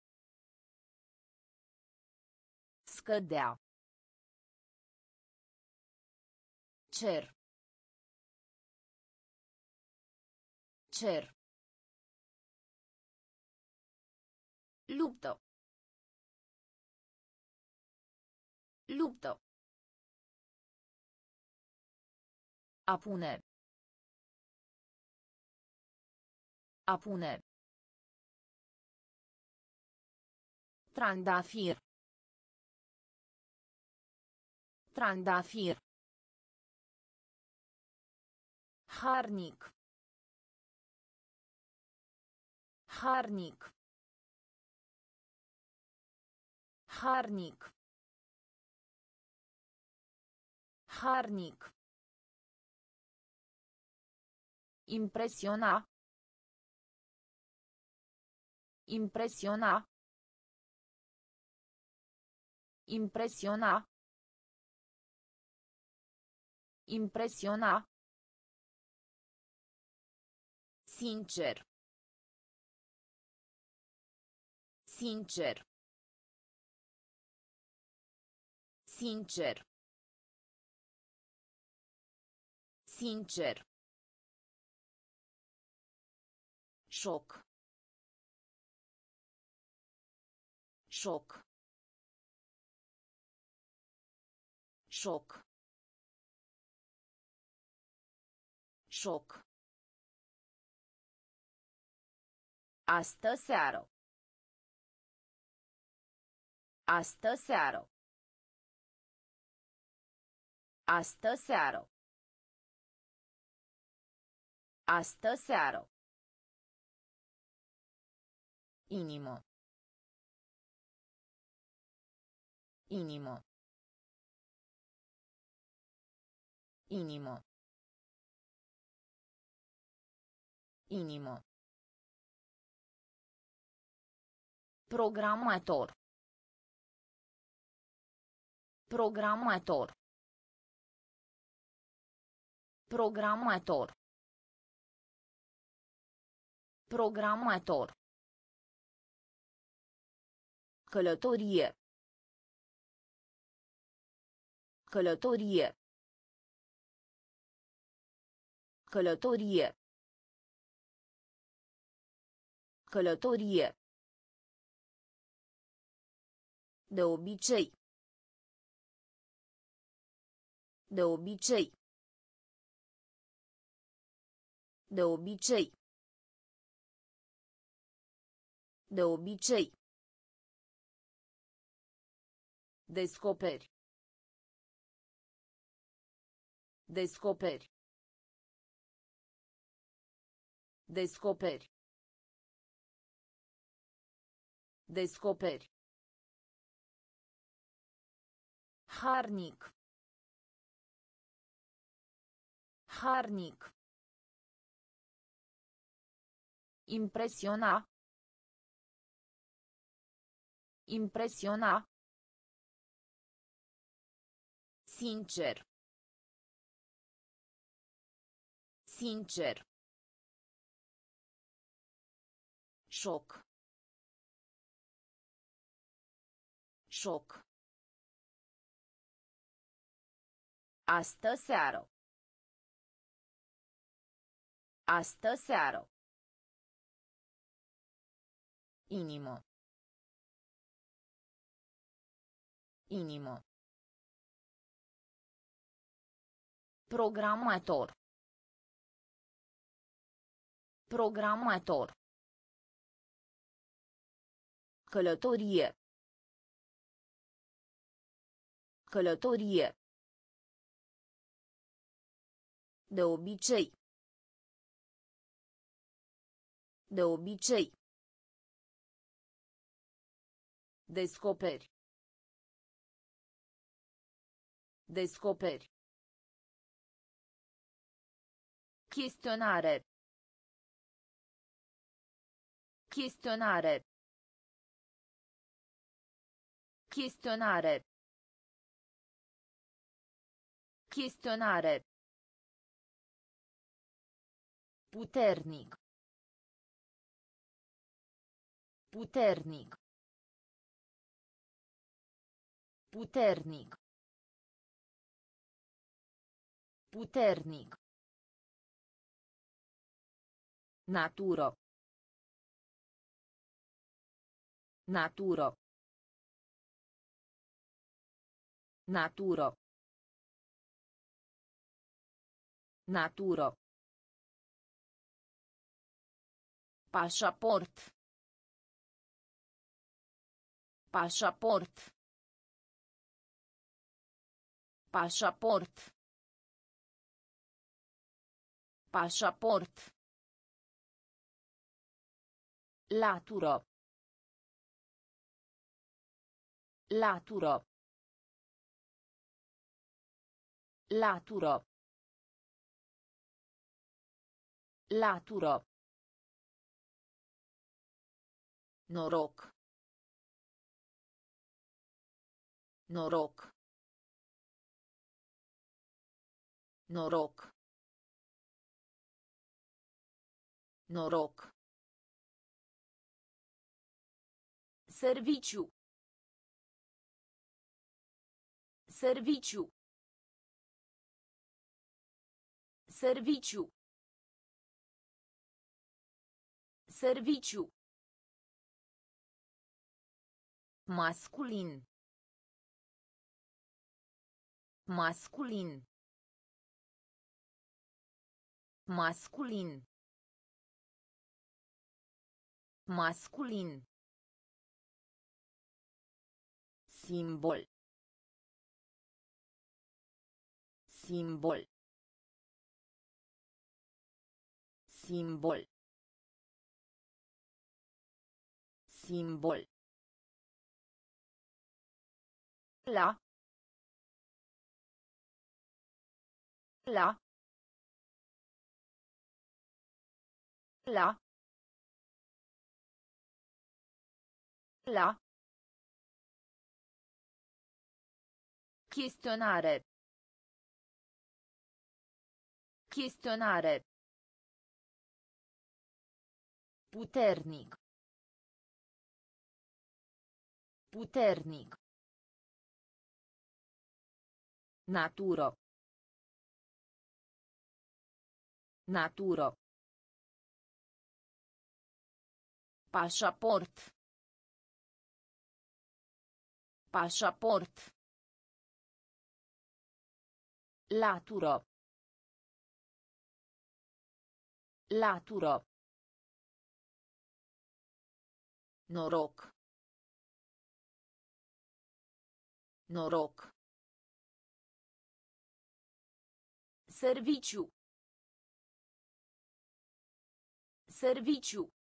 Scădea. Cer. Cer. Luptă. Luptă. A pune. A pune. Trandafir. Trandafir. Harnic. Harnic. Harnic. Harnic. Impresiona. Impresiona. Impresiona. Impresiona. Sincer. Sincer. Sincer. Sincer. Șoc. Șoc. Șoc. Șoc. Astă seară. Astă seară. Astă seară. Astă seară. Inimă. Inimă. Inimă. Inimă. Programator. Programator. Programator. Programator. Călătorie. Călătorie. Călătorie. Călătorie. De obicei. De obicei. De obicei. De obicei. Descoperi. Descoperi. Descoperi. Descoperi. Harnic. Harnic. Impresiona. Impresiona. Sincer. Sincer. Șoc. Șoc. Astă seară. Astă seară. Inimă. Inimă. Programator. Programator. Călătorie. Călătorie. De obicei. De obicei. Descoperi. Descoperi. Chestionare. Chestionare. Chestionare. Chestionare. Puternic. Puternic. Puternic. Puternic. Naturo. Naturo. Naturo. Naturo. Pașaport. Pașaport. Pașaport. Pașaport. Laturo. Laturo. Laturo. Laturo. Noroc. Noroc. Noroc. Noroc. Serviciu. Serviciu. Serviciu. Serviciu. Masculin. Masculin. Masculin. Masculin. Simbol. Simbol. Simbol. Simbol. La. La. La. La. Chestionare. Chestionare. Puternic. Puternic. Naturo. Naturo. Pașaport. Pașaport. Laturo. Laturo. Noroc. Noroc. Serviciu. Serviciu.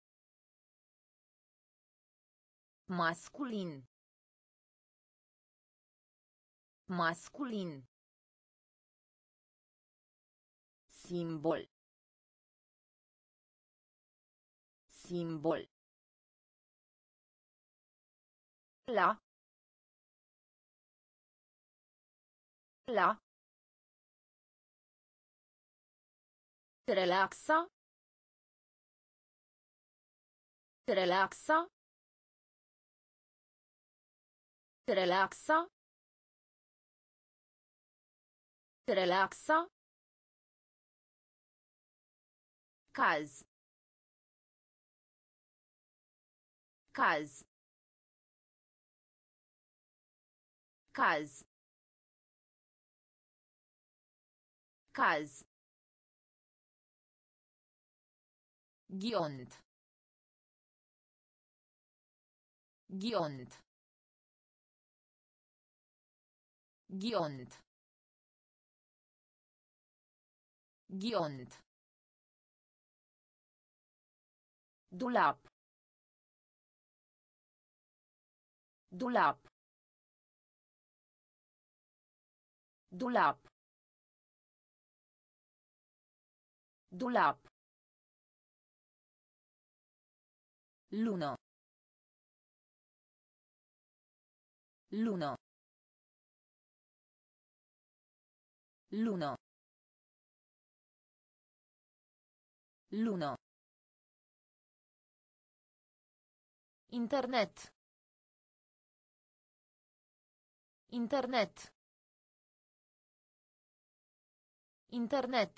Masculin. Masculin. Simbol. Simbol. La. La. Relaxa. Relaxa. Relaxa. Relaxa. Caz. Caz. Caz. Caz. Ghiont. Ghiont. Ghiont. Ghiont. Dulap. Dulap. Dulap. Dulap. Lună. Lună. Lună. Lună. Internet. Internet. Internet.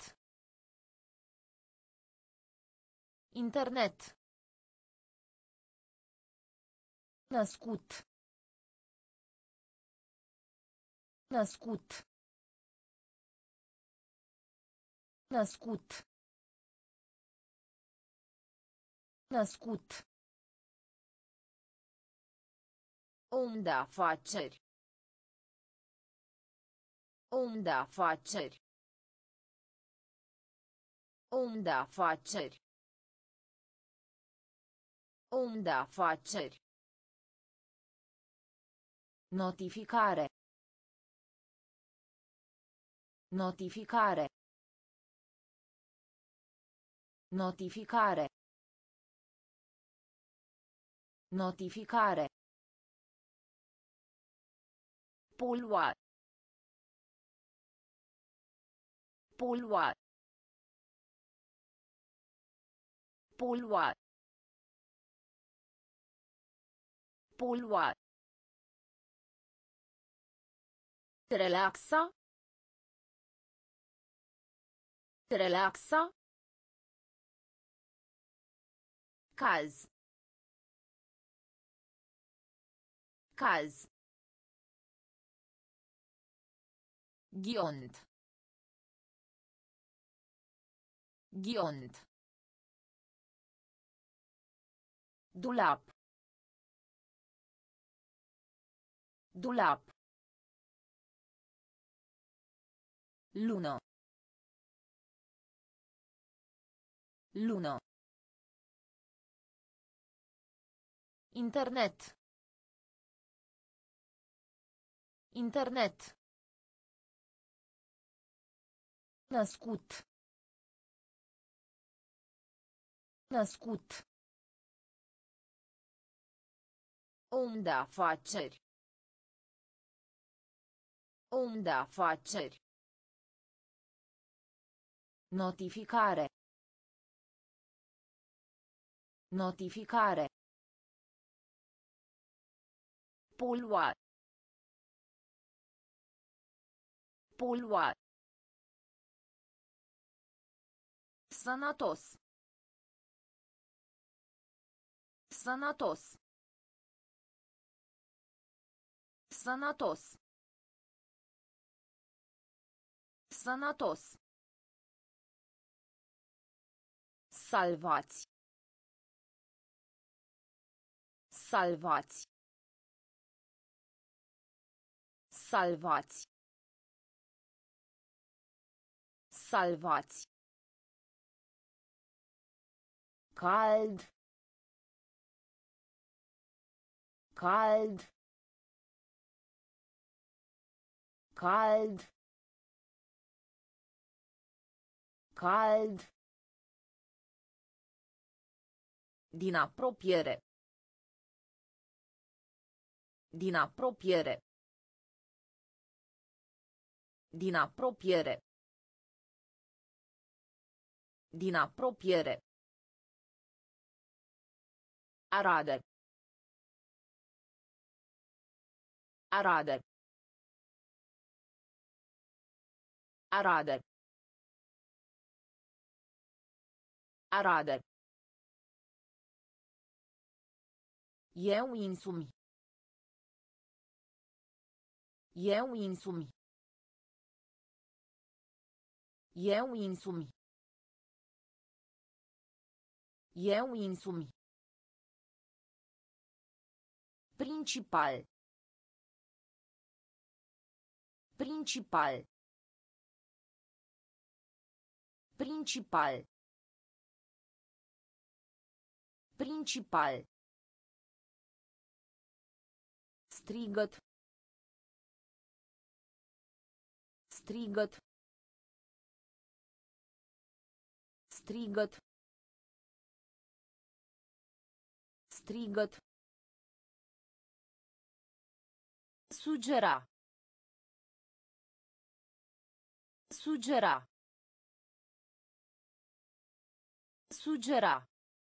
Internet. Născut. Născut. Născut. Născut. Om de afaceri. Om de afaceri. Om de afaceri. Om de afaceri. Notificare. Notificare. Notificare. Notificare. Polua. Polua. Polua. Polua. Relaxa. Relaxa. Caz. Caz. Ghiont. Ghiont. Dulap. Dulap. Lună. Lună. Internet. Internet. Născut. Născut. Om de afaceri. Om de afaceri. Notificare. Notificare. Polua. Polua. Sănătos. Sănătos. Sănătos. Sănătos. Salvați. Salvați. Salvați. Salvați. Cald. Cald. Cald. Cald. Din apropiere. Din apropiere. Din apropiere. Din apropiere. Arade. Arade. Arade. Arade. Eu însumi. Eu însumi. Eu însumi. Eu însumi. Principal. Principal. Principal. Principal. Strigăt. Strigăt. Strigăt. Strigăt. Sugera. Sugera. Sugera.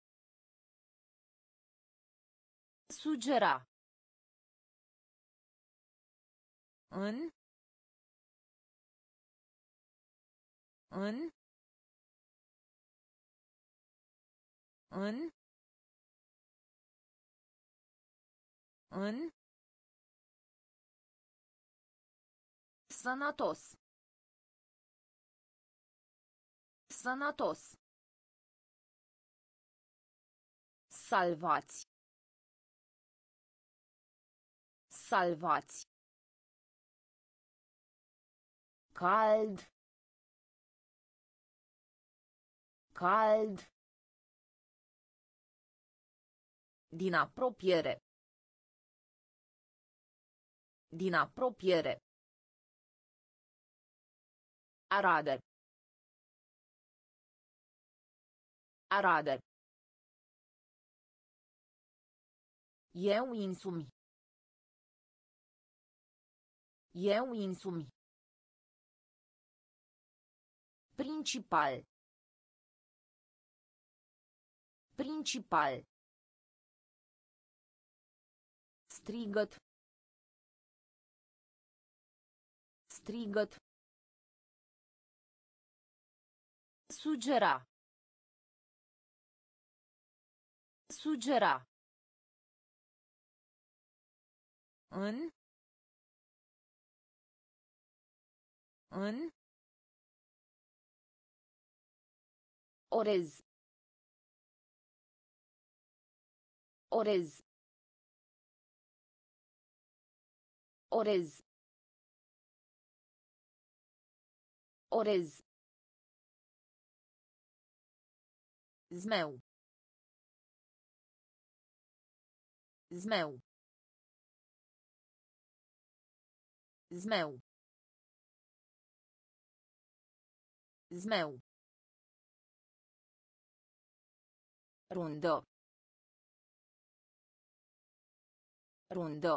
Sugera. În. În. În. În. Sănătos. Sănătos. Salvați. Salvați. Cald. Cald. Din apropiere. Din apropiere. Arade. Arade. Eu însumi. Eu însumi. Principal. Principal. Strigăt. Strigăt. Sugera. Sugera. În. În. Orez. Orez. Orez. Orez. Zmeu. Zmeu. Zmeu. Zmeu. Rundă. Rundă.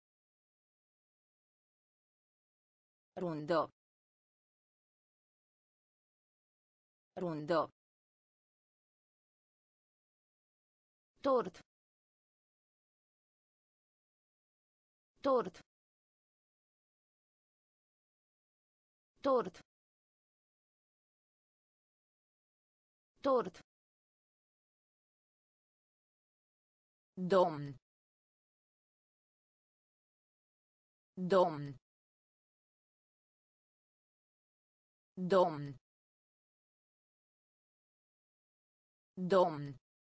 Rundă. Rundă. Tort. Tort. Tort. Tort. Domn. Domn. Domn. Domn.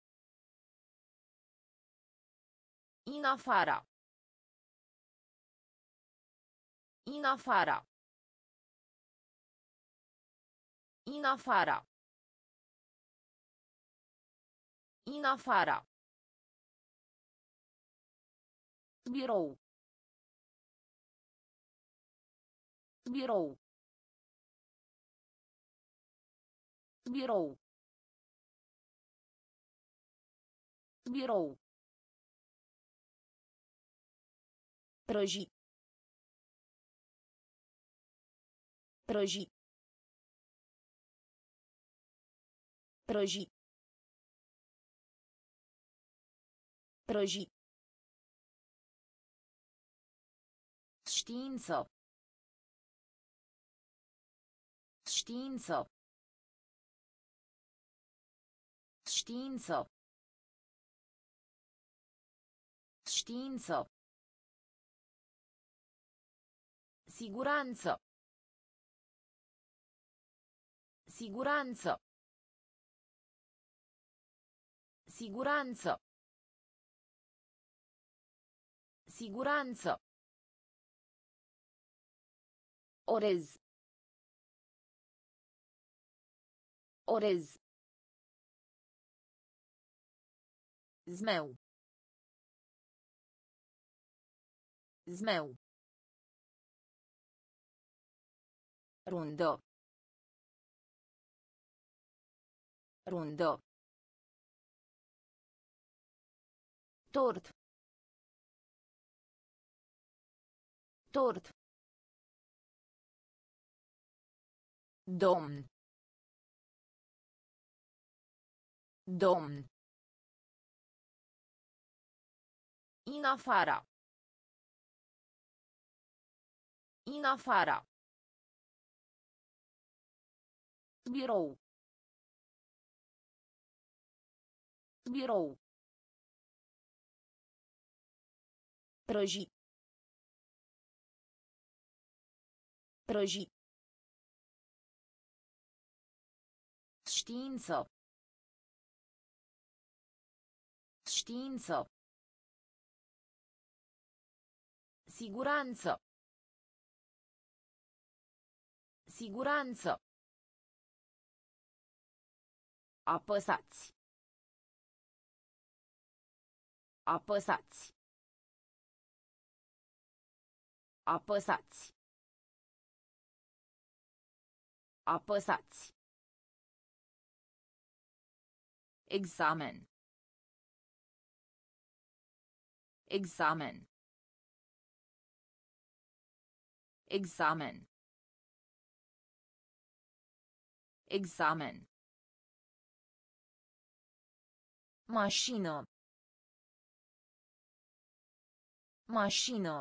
In afara. In afara. In afara. In afara. Birou. Birou. Birou. Birou. Prăji. Prăji. Prăji. Prăji. Știință. Știință. Știință. Știință. Siguranță. Siguranță. Siguranță. Siguranță. Orez. Orez. Zmeu. Zmeu. Rundă. Rundă. Tort. Tort. Domn. Domn. In afara. In afara. Birou. Birou. Prăji. Prăji. Știință. Știință. Siguranță. Siguranță. Apăsați. Apăsați. Apăsați. Apăsați. Examen. Examen. Examen. Examen. Mașină. Mașină.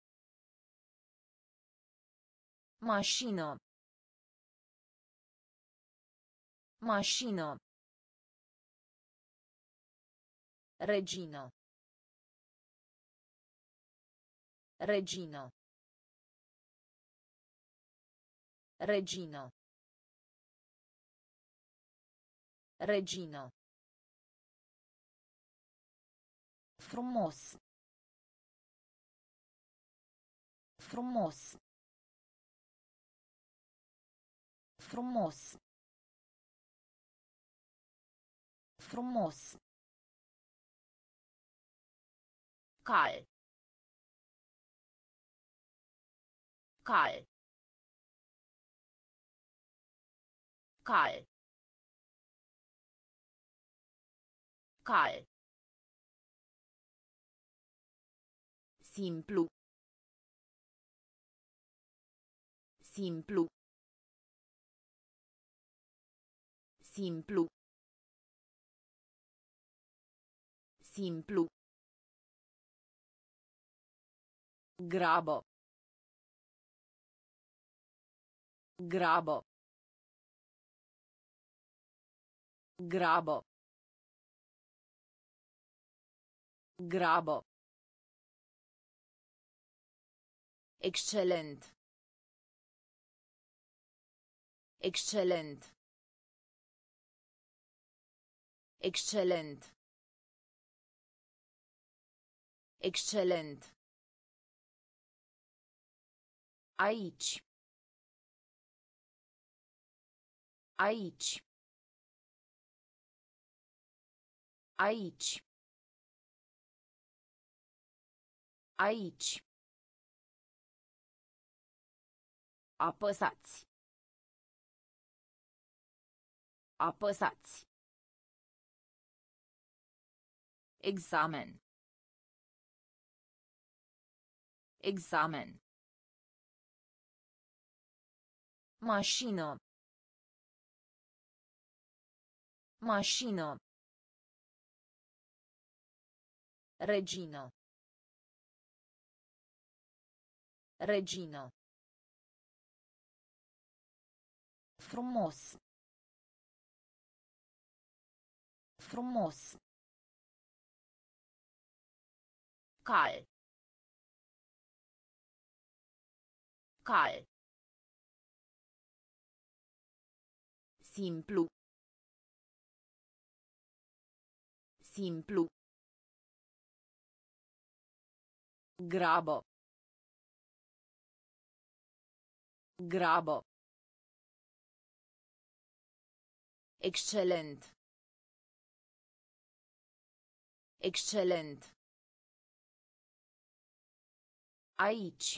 Mașină. Mașină. Regină. Regină. Regină. Regină. Frumos. Frumos. Frumos. Frumos. Cal. Cal. Cal. Cal. Simplu. Simplu. Simplu. Simplu. Grabă. Grabă. Grabă. Grabă. Excelent. Excelent. Excelent. Excelent. Aici. Aici. Aici. Aici. Apăsați. Apăsați. Examen. Examen. Mașină. Mașină. Regină. Regină. Frumos. Frumos. Cal. Cal. Simplu. Simplu. Grabă. Grabă. Excelent. Excelent. Aici.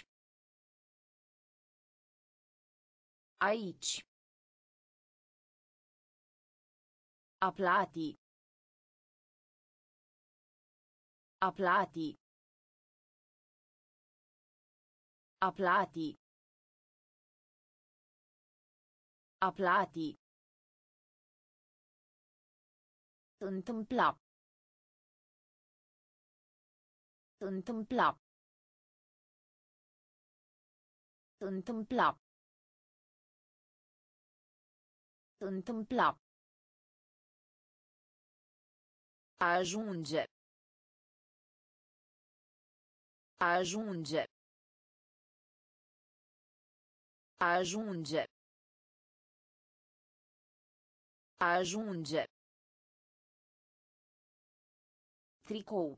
Aici. A plati. A plati. A plati. A plati. Întâmpla. Întâmpla. Întâmpla. Întâmpla. Ajunge. Ajunge. Ajunge. Ajunge. Tricou.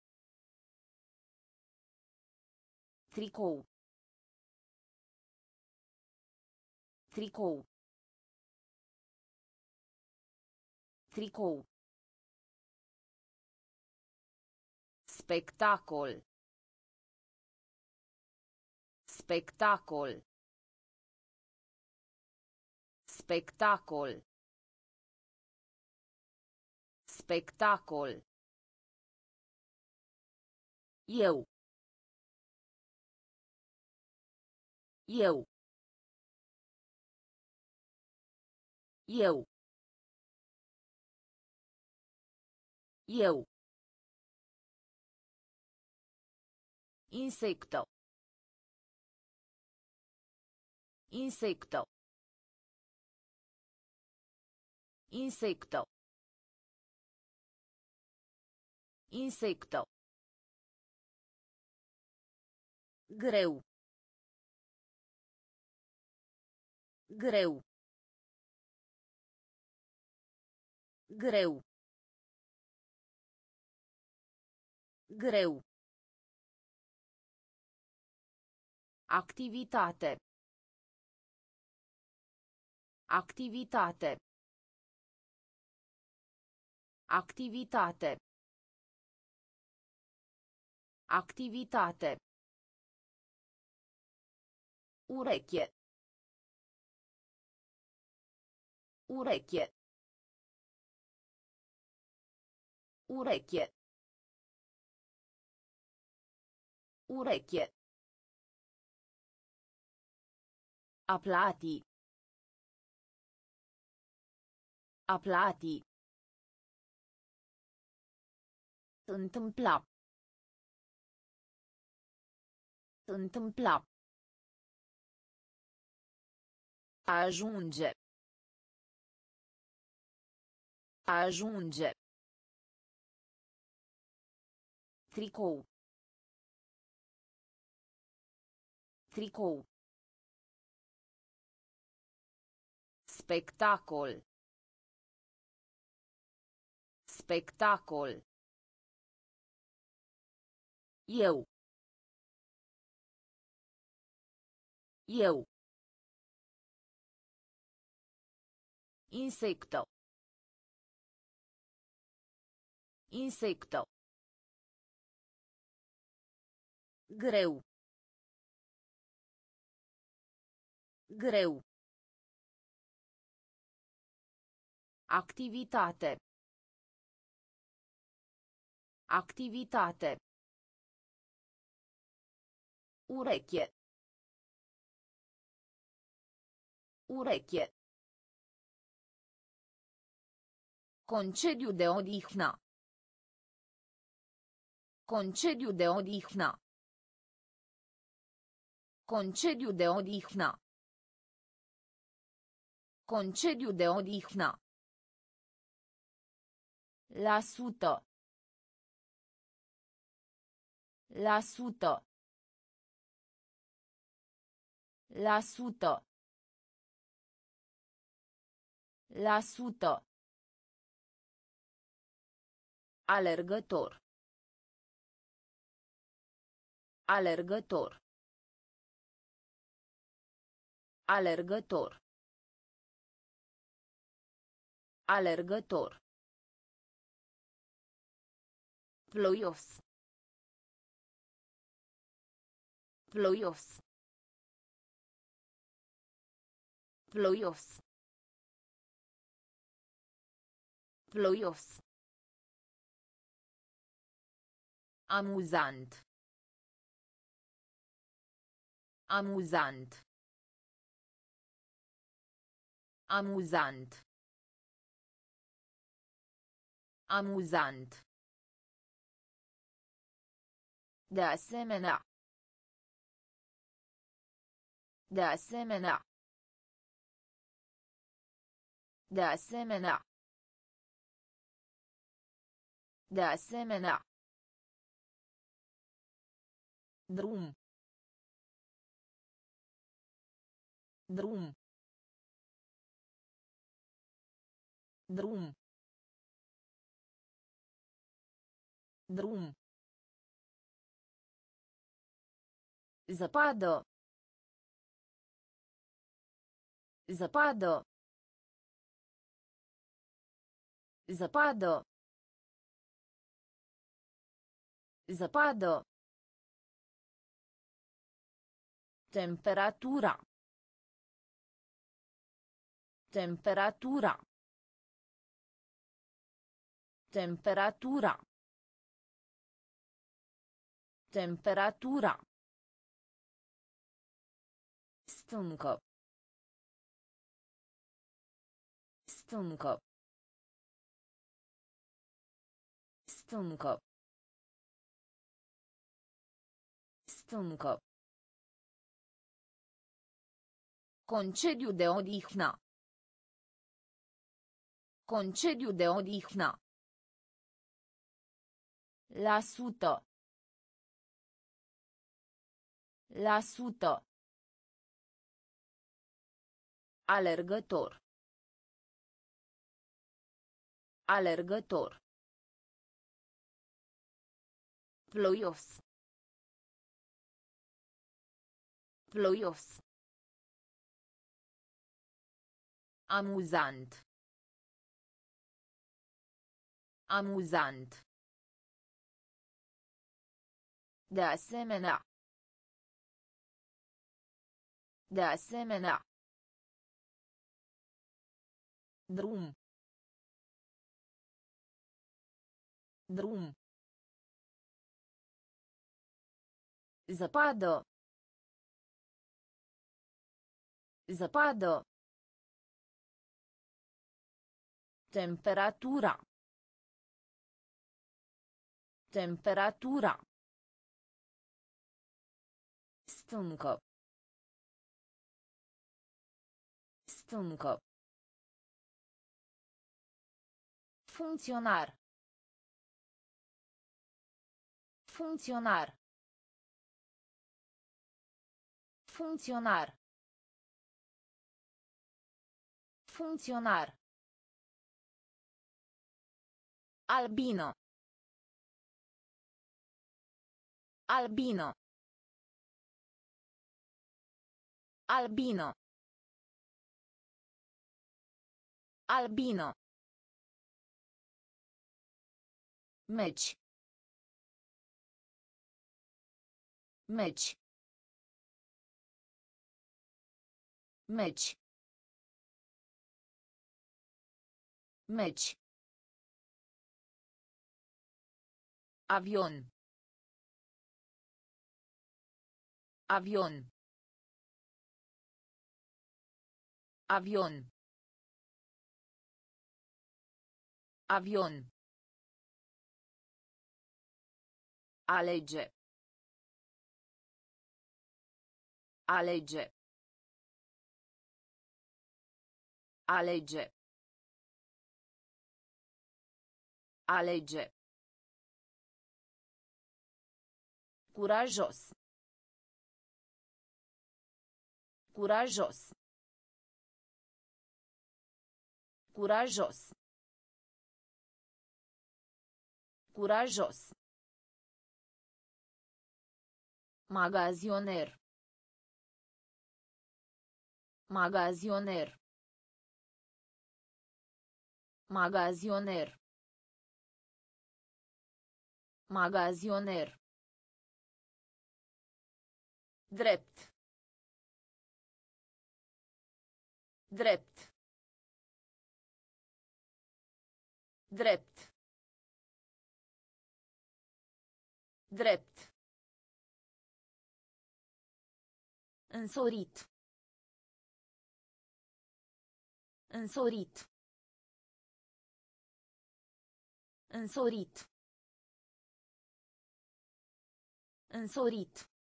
Tricou. Tricou. Tricou. Spectacol. Spectacol. Spectacol. Spectacol. Eu. Eu. Eu. Eu. Insecto. Insecto. Insecto. Insecto. Greu. Greu. Greu. Greu. Activitate. Activitate. Activitate. Activitate. Urechie. Urechie. Urechie. Urechie. A plati. A plati. Întâmpla. Întâmpla. Ajunge. Ajunge. Tricou. Tricou. Spectacol. Spectacol. Eu. Eu. Insecto. Insecto. Greu. Greu. Activitate. Activitate. Urechie. Urechie. Concediu de odihnă. Concediu de odihnă. Concediu de odihnă. Concediu de odihnă. La sută. La sută. La sută. La sută. Alergător. Alergător. Alergător. Alergător. Ploios. Ploios. Ploios. Ploios. Amuzant. Amuzant. Amuzant. Amuzant. De asemenea. De asemenea. De asemenea. De asemenea. Drum. Drum. Drum. Drum. Zăpadă. Zăpadă. Zăpadă. Zăpadă. Temperatura. Temperatura. Temperatura. Temperatura. Stâncă. Stâncă. Stâncă. Stâncă. Concediu de odihnă. Concediu de odihnă. La sută. La sută. Alergător. Alergător. Ploios. Ploios. Amuzant. Amuzant. De asemenea. De asemenea. Drum. Drum. Zăpadă. Zăpadă. Temperatura. Temperatura. Stâncă. Stâncă. Funcționar. Funcționar. Funcționar. Funcționar. Albino. Albino. Albino. Albino. Meci. Meci. Meci. Meci. Avion. Avion. Avion. Avion. Alege. Alege. Alege. Alege. Curajos. Curajos. Curajos. Curajos. Magazioner. Magazioner. Magazioner. Magazioner. Drept. Drept. Drept. Drept. Însorit. Însorit. Însorit. Însorit.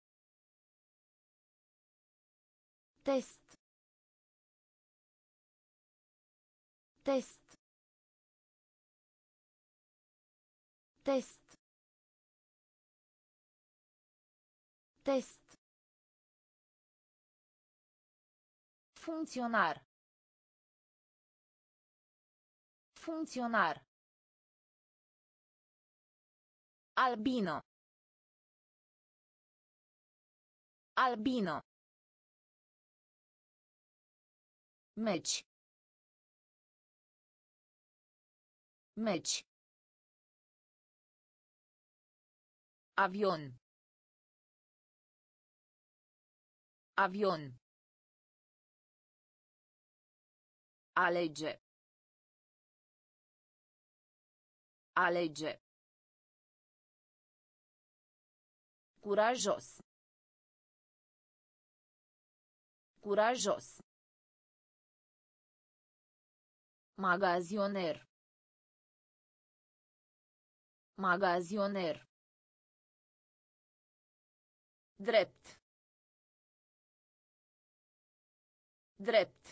Test. Test. Test. Test. Funcționar. Funcționar. Albino. Albino. Meci. Meci. Avion. Avion. Alege. Alege. Curajos. Curajos. Magazioner. Magazioner. Drept. Drept.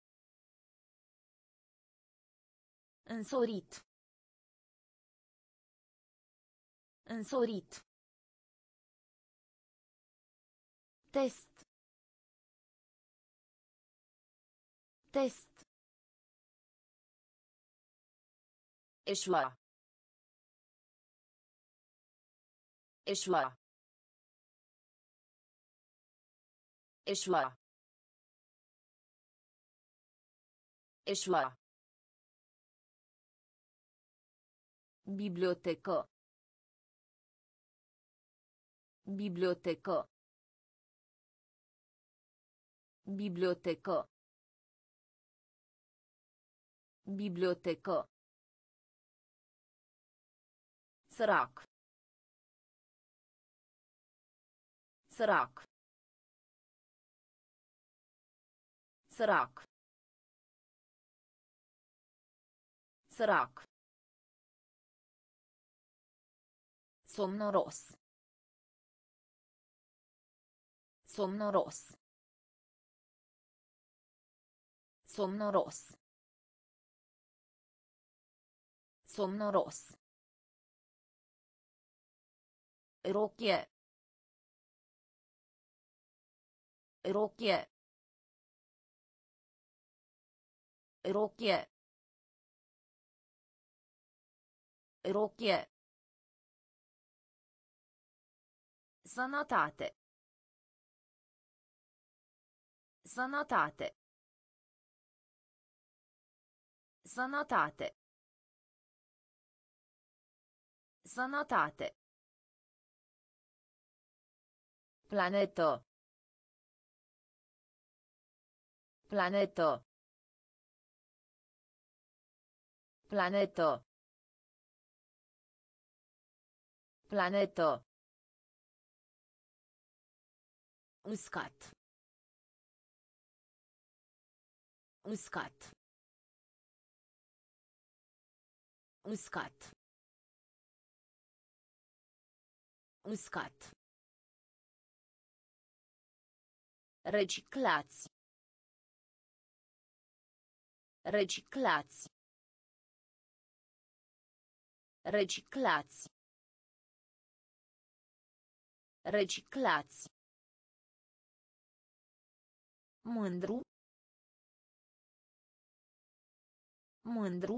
Însorit. Însorit. Test. Test. Eșua. Eșua. Eșua. Eșua. Bibliotecă. Bibliotecă. Bibliotecă. Bibliotecă. Sărac. Sărac. Sărac. Sărac. Somnoros. Somnoros. Somnoros. Somnoros. Rochie. Rochie. Rochie. Rochie. Sănătate. Sănătate. Sănătate. Sănătate. Planetă. Planetă. Planetă. Planetă. Uscat. Uscat. Uscat. Uscat. Reciclați. Reciclați. Reciclați. Reciclați. Mândru. Mândru.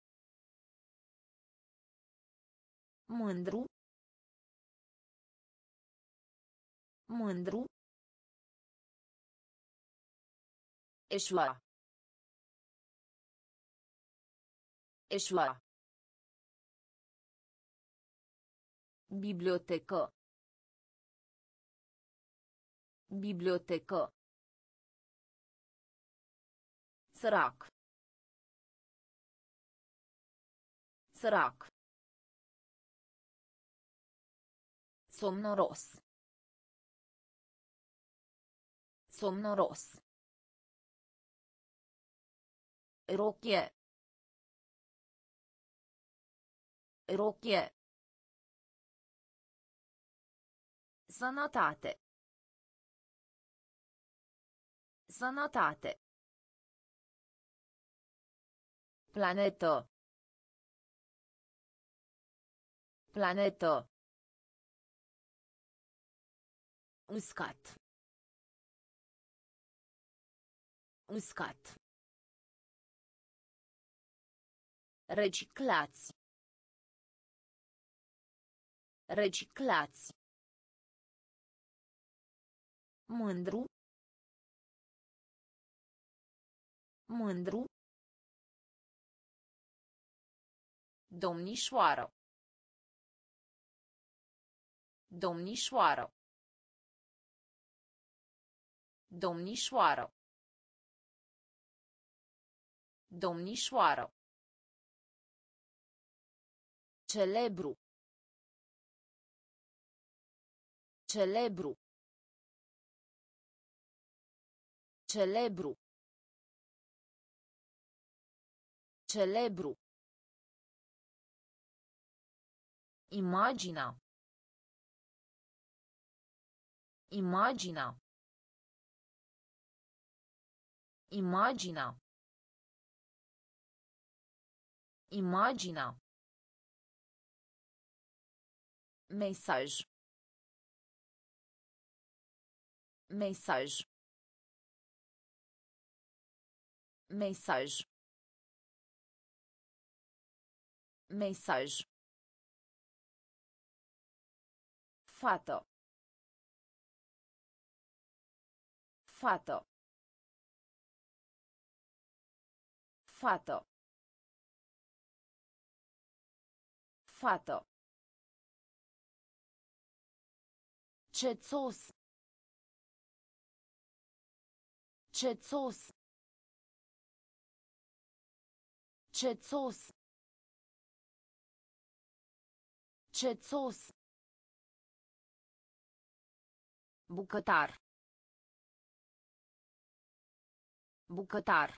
Mândru. Mândru. Eșua. Eșua. Bibliotecă. Bibliotecă. Sărac. Sărac. Somnoros. Somnoros. Rochie. Rochie. Sănătate. Sănătate. Planetă. Planetă. Uscat. Uscat. Reciclați. Reciclați. Mândru. Mândru. Domnișoară. Domnișoară. Domnișoară. Domnișoară. Celebru. Celebru. Celebru. Celebru. Imagina. Imagina. Imagina. Imagina. Mesaj. Mesaj. Mesaj. Mesaj. Fată. Fată. Fată. Fată. Cețos. Cețos. Cețos. Cețos. Bucătar. Bucătar.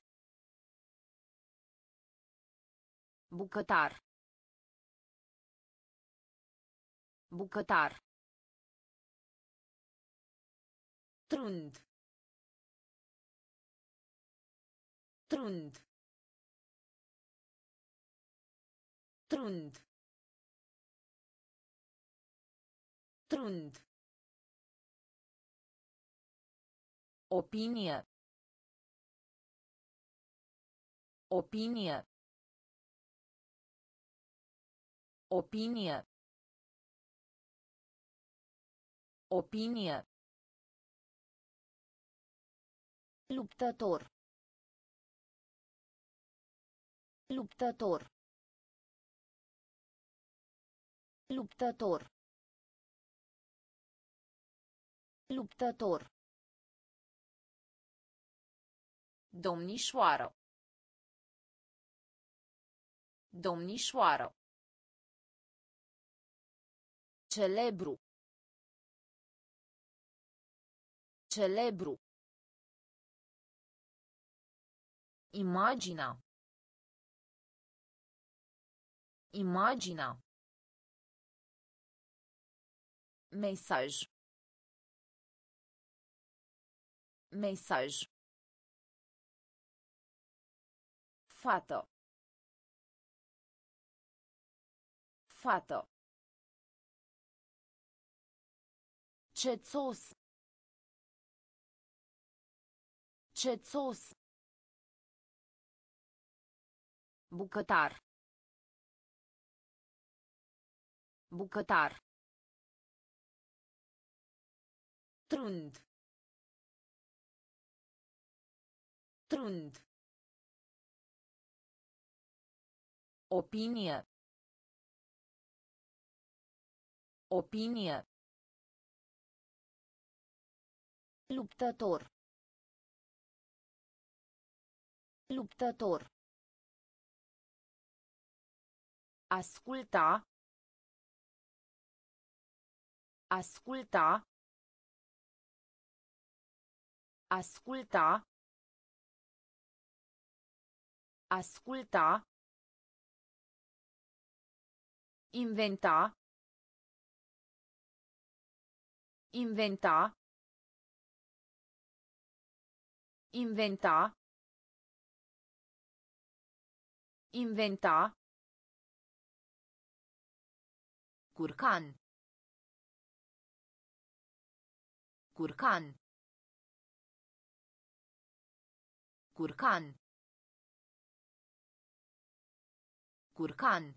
Bucătar. Bucătar. Trund. Trund. Trund. Trund. Opinie. Opinie. Opinie. Opinie. Luptător. Luptător. Luptător. Luptător. Domnișoară. Domnișoară. Celebru. Celebru. Imagina. Imagina. Mesaj. Mesaj. Fată. Fată. Cețos. Cețos. Bucătar. Bucătar. Trund. Trund. Opinie. Opinie. Luptător. Luptător. Asculta. Asculta. Asculta. Asculta. Inventa. Inventa. Inventa. Inventa. Curcan. Curcan. Curcan. Curcan.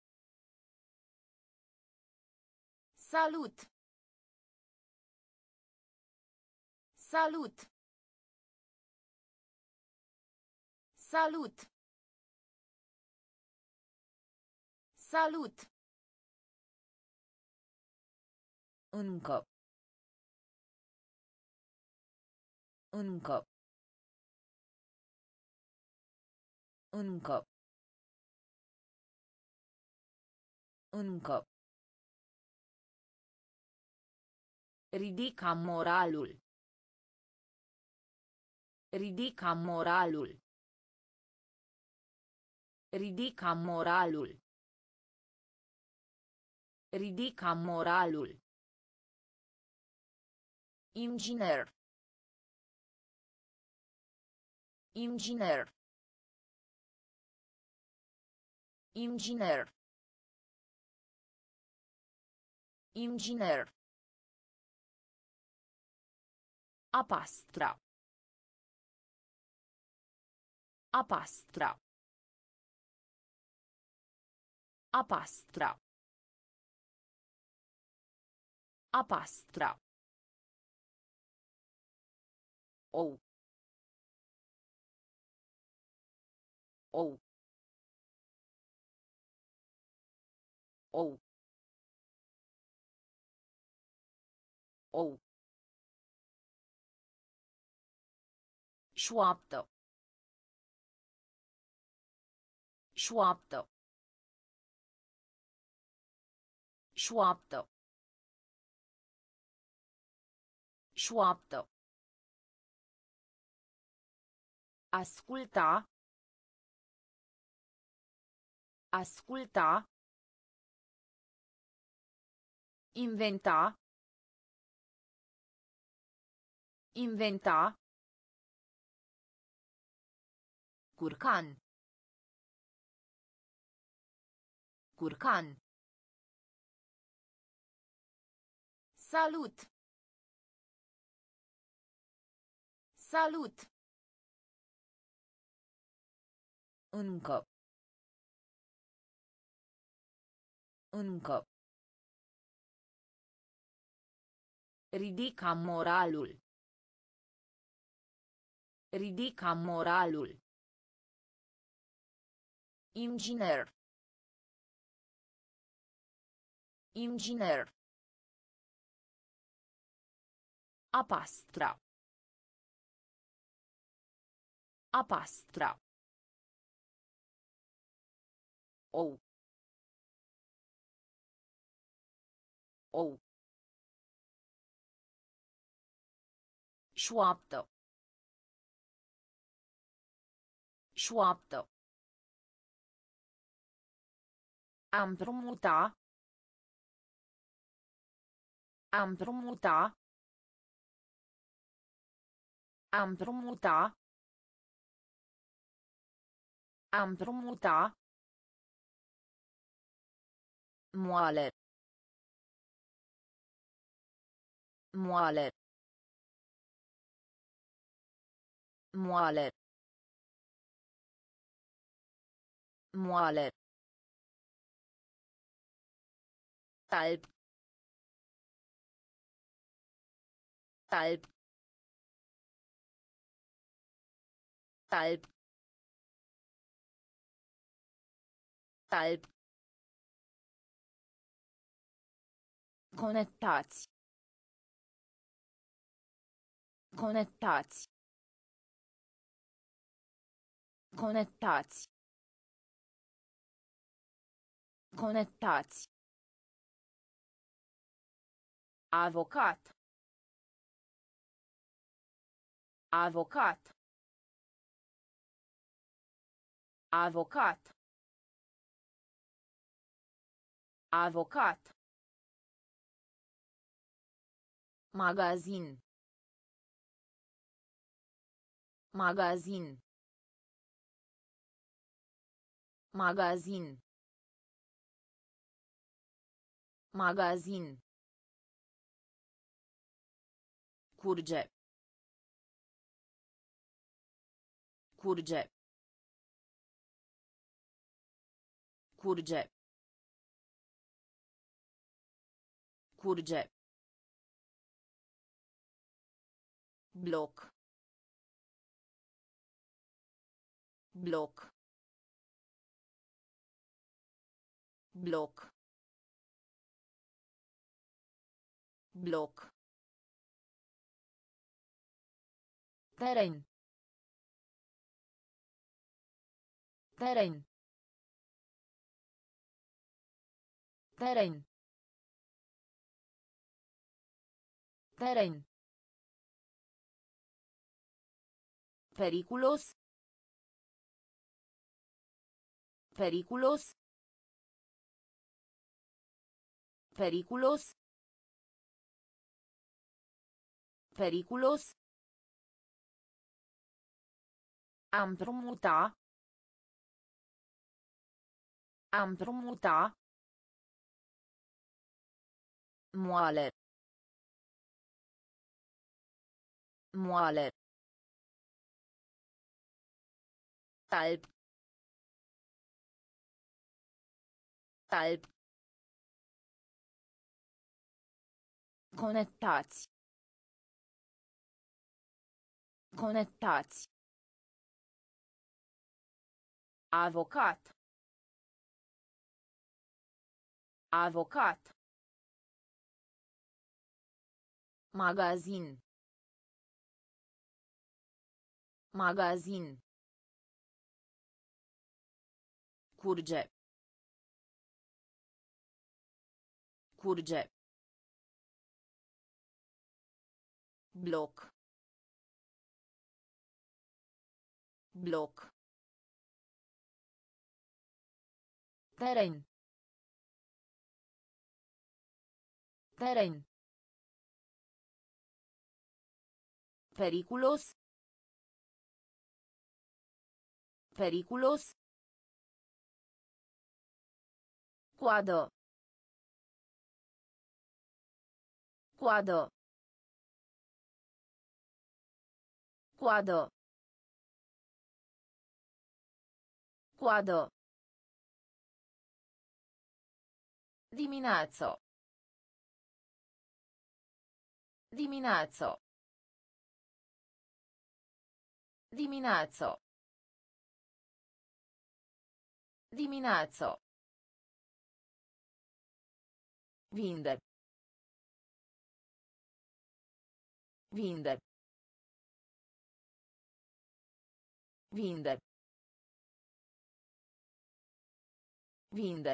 Salut. Salut. Salut. Salut. Încă. Încă. Încă. Încă. Ridica moralul. Ridica moralul. Ridica moralul. Ridica moralul. Inginer. Inginer. Inginer. Inginer. A pastra. A pastra. A pastra. A pastra. Ou. Ou. Ou. Ou. Șoaptă. Șoaptă. Șoaptă. Șoaptă. Asculta. Asculta. Inventa. Inventa. Curcan. Curcan. Salut. Salut. Încă. Încă. Ridica moralul. Ridica moralul. Inginer. Inginer. A pastra. A pastra. Ou. Ou. Șoaptă. Șoaptă. A împrumuta. A împrumuta. A împrumuta. A împrumuta. Moale. Moale. Moale. Moale. Talp. Talp. Talp. Talp. Conectați. Conectați. Conectați. Conectați. Avocat. Avocat. Avocat. Avocat. Magazin. Magazin. Magazin. Magazin. Curge. Curge. Curge. Curge. Bloc. Bloc. Bloc. Bloc. Teren. Teren. Teren. Teren. Periculos. Periculos. Periculos. Periculos. A împrumuta. A împrumuta. Moale. Moale. Talp. Talp. Conectați. Conectați. Avocat. Avocat. Magazin. Magazin. Curge. Curge. Bloc. Bloc. Teren. Teren. Periculos. Periculos. Coadă. Coadă. Coadă. Coadă. Dimineață. Dimineață. Dimineață. Dimineață. Vinde. Vinde. Vinde. Vinde.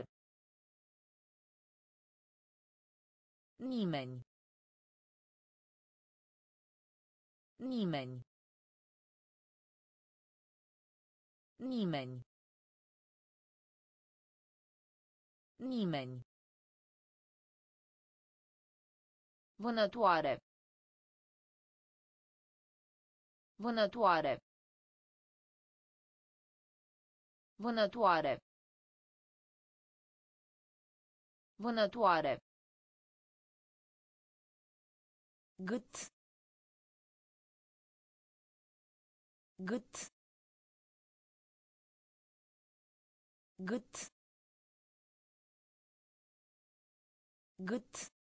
Nimeni. Nimeni. Nimeni. Nimeni. Vânătoare. Vânătoare. Vânătoare. Vânătoare. Gât. Gât. Gât. Gât.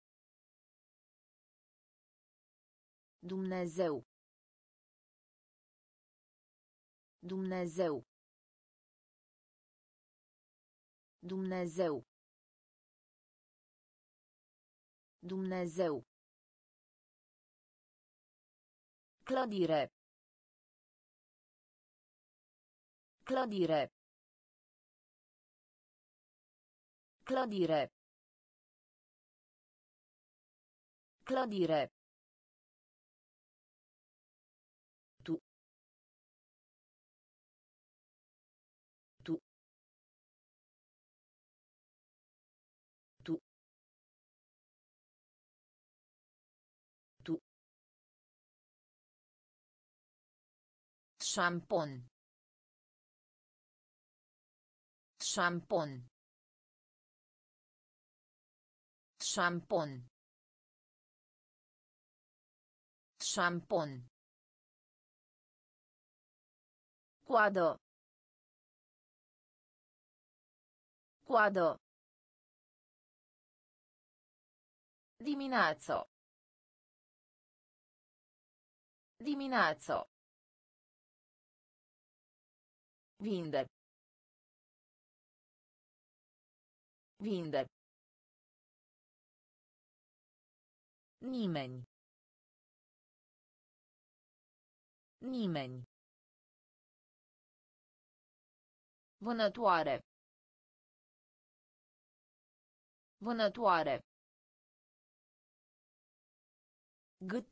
Dumnezeu. Dumnezeu. Dumnezeu. Dumnezeu. Clădire. Clădire. Clădire. Clădire. Tu. Tu. Tu. Tu. Șampon. Șampon. Șampon. Șampon. Coadă. Coadă. Dimineață. Dimineață. Vinde. Vinde. Nimeni. Nimeni. Vânătoare. Vânătoare. Gât.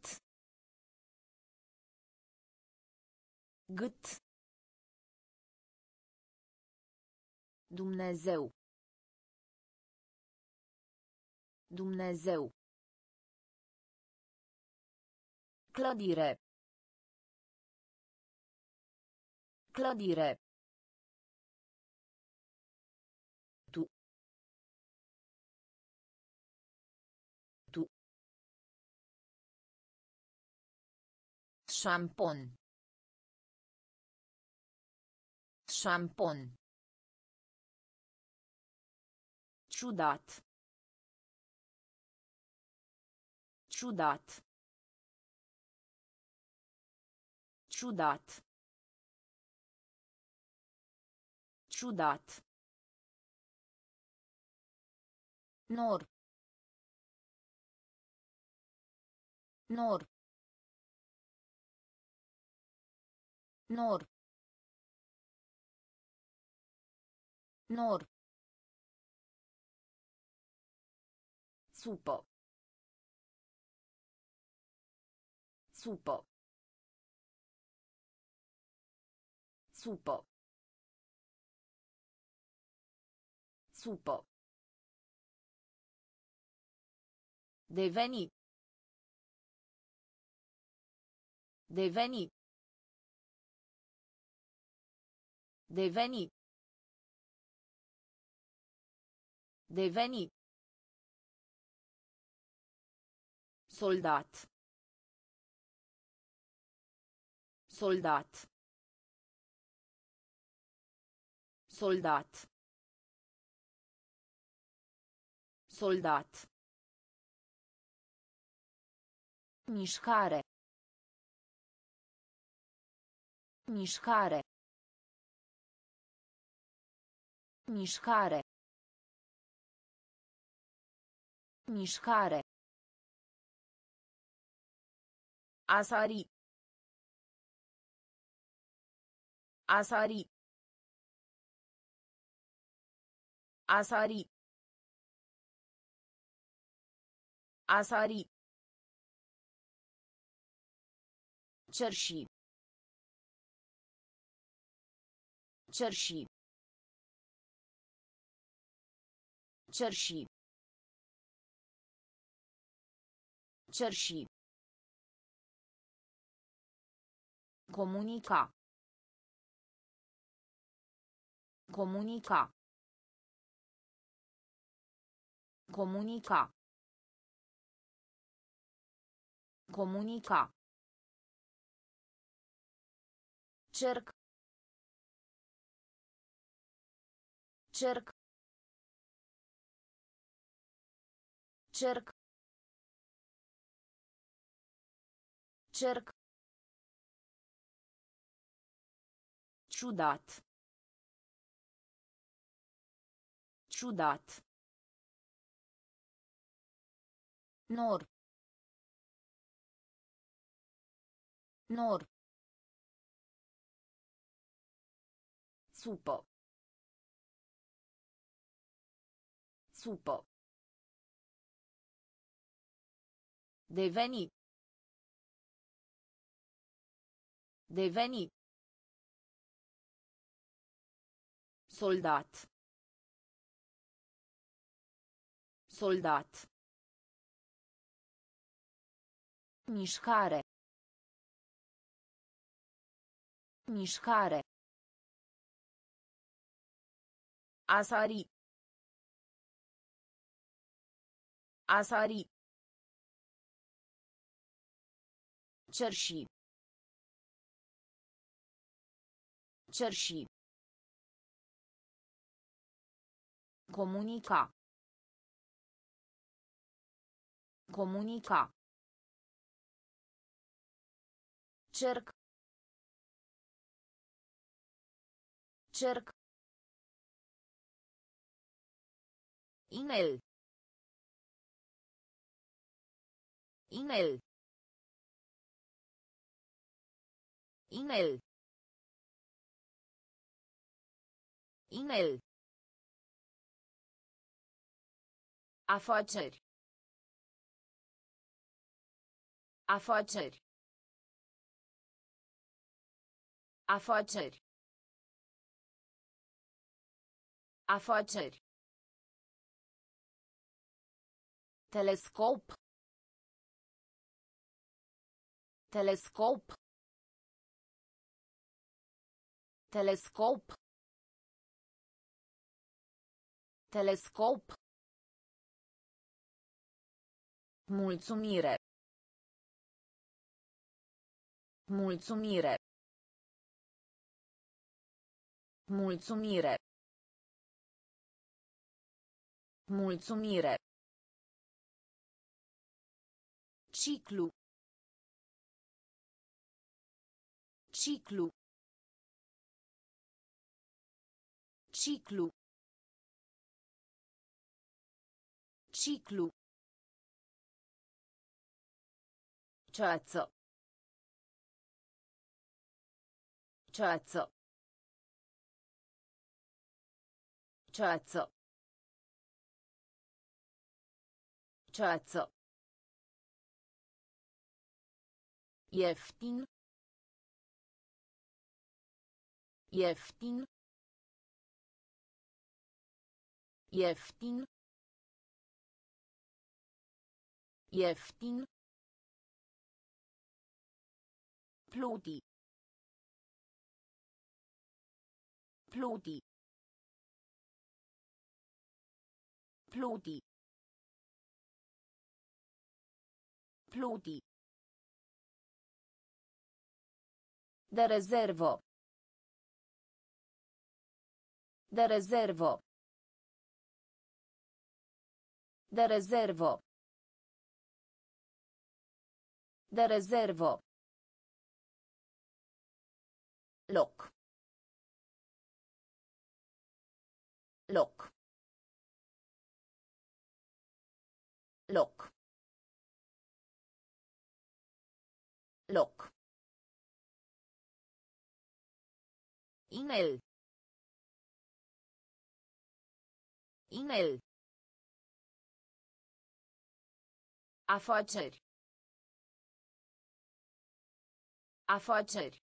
Gât. Dumnezeu. Dumnezeu. Clădire. Clădire. Tu. Tu. Șampon. Șampon. Ciudat. Ciudat. Ciudat. Ciudat. Nor. Nor. Nor. Nor. Supă. Supă. Supă. Supă. Deveni. Deveni. Deveni. Deveni. Soldat. Soldat. Soldat. Soldat. Mișcare. Mișcare. Mișcare. Mișcare. A sari. A sari. A sari. A sari. Cerși. Cerși. Cerși. Cerși. Comunica. Comunica. Comunica. Comunica. Cerc. Cerc. Cerc. Cerc. Ciudat. Ciudat. Nor. Nor. Supă. Supă. Deveni. Deveni. Soldat. Soldat. Mișcare. Mișcare. A sari. A sari. Cerși. Cerși. Comunica. Comunica. Cerc. Cerc. Inel. Inel. Inel. Inel. Afaceri. Afaceri. Afaceri. Afaceri. Telescop. Telescop. Telescop. Telescop. Mulțumire. Mulțumire. Mulțumire. Mulțumire. Ciclu. Ciclu. Ciclu. Ciclu. Ceață. Ceață. Ceață. Ceață. Ieftin. Ieftin. Ieftin. Ieftin. Pluti. Pluti. Pluti. Pluti. De rezervă. De rezervă. De rezervă. De rezervă. Loc. Loc. Loc. Loc. Inel. Inel. Afaceri. Afaceri.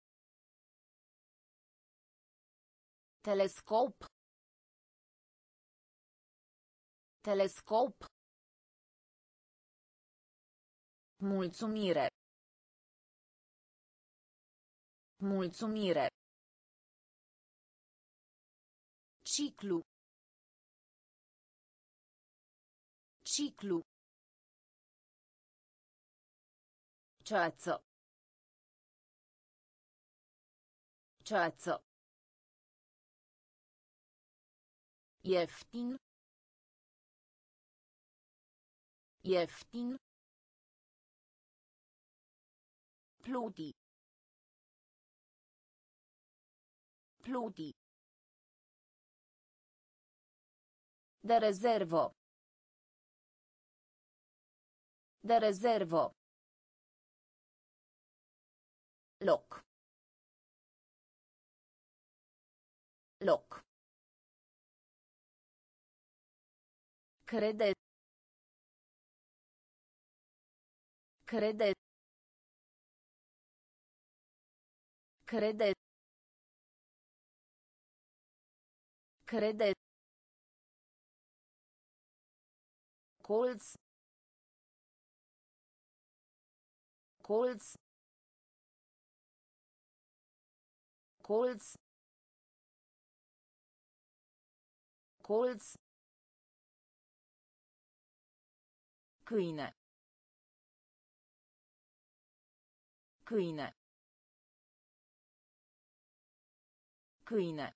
Telescop. Telescop. Mulțumire. Mulțumire. Ciclu. Ciclu. Ceață. Ceață. Ieftin. Ieftin. Pluti. Pluti. De rezervă. De rezervă. Loc. Loc. Crede. Crede. Crede. Crede. Colț. Colț. Colț. Colț. Câine. Câine. Câine.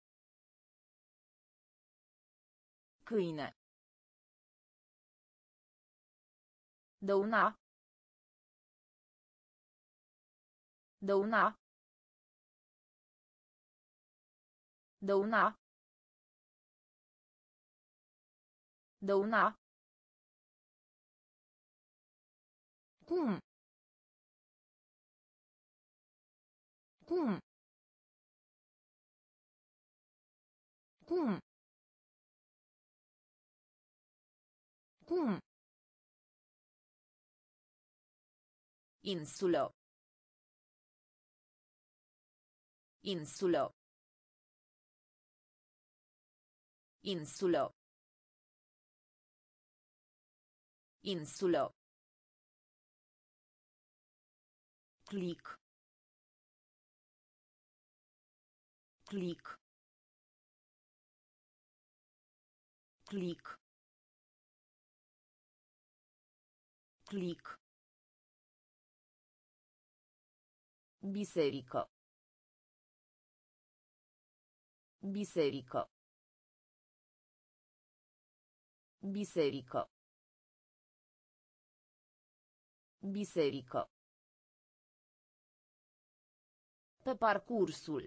Câine. Dăuna. Dăuna. Dăuna. Dăuna. Cum. Cum. Cum. Cum. Insulă. Insulă. Insulă. Insulă. Click. Click. Click. Click. Biserică. Biserică. Biserică. Biserică. Pe parcursul.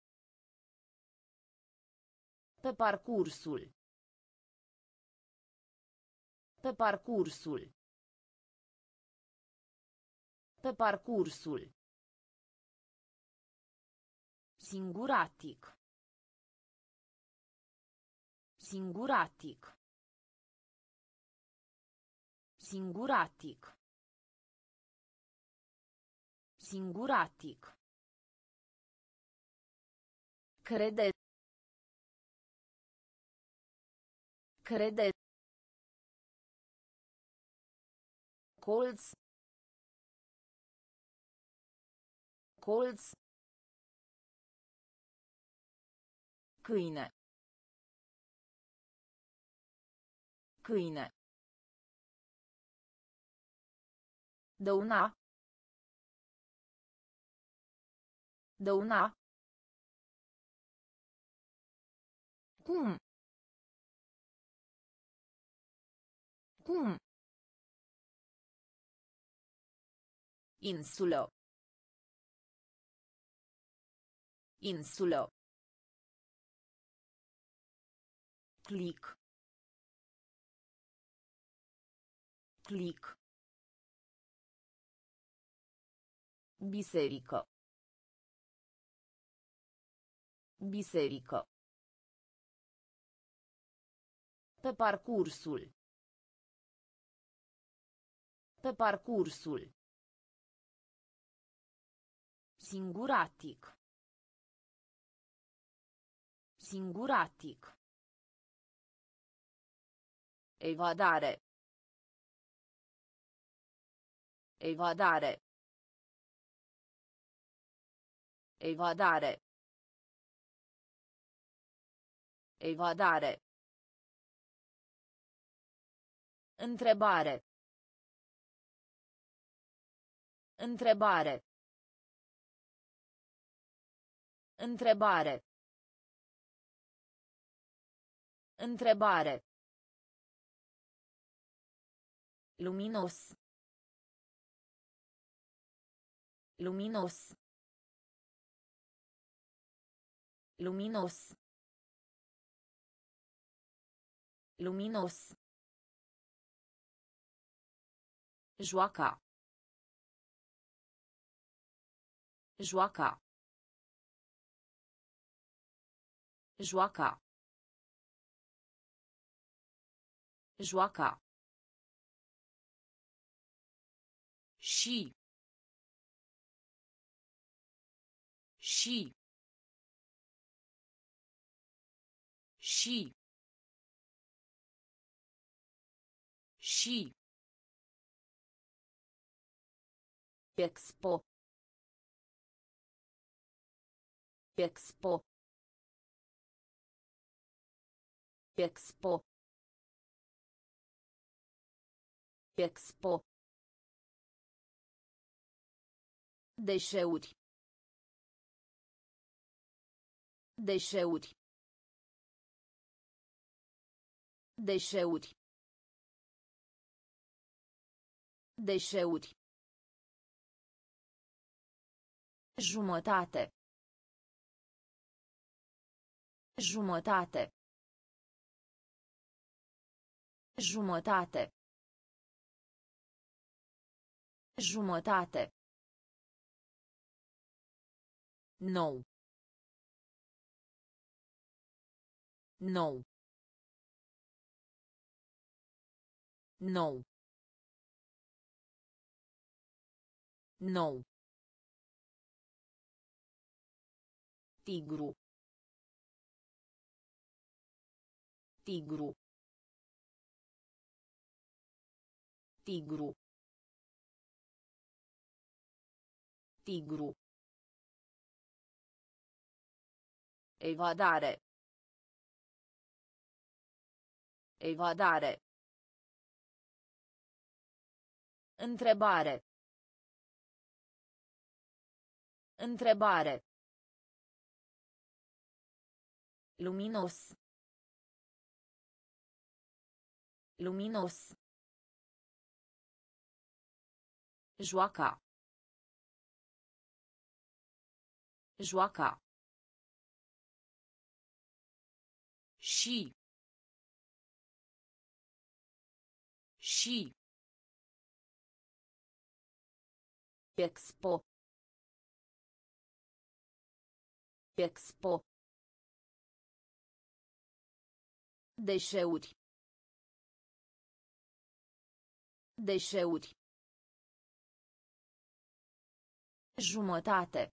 Pe parcursul. Pe parcursul. Pe parcursul. Singuratic. Singuratic. Singuratic. Singuratic. Crede. Crede. Colț. Colț. Câine. Câine. Dăuna. Dăuna. Cum. Cum. Insulă. Insulă. Click. Click. Biserică. Biserică. Pe parcursul. Pe parcursul. Singuratic. Singuratic. Evadare. Evadare. Evadare. Evadare. Întrebare. Întrebare. Întrebare. Întrebare. Luminos. Luminos. Luminos. Luminos. Joaca. Joaca. Joaca. Joaca. Și. Și. Și. Și. Expo. Expo. Expo. Expo. Deșeuri. Deșeuri. Deșeuri. Deșeuri. Jumătate. Jumătate. Jumătate. Jumătate. Nou. Nou. Nou. Nou. Tigru. Tigru. Tigru. Tigru. Evadare. Evadare. Întrebare. Întrebare. Luminos. Luminos. Joaca. Joaca. Și. Și. Expo. Expo. Deșeuri. Deșeuri. Jumătate.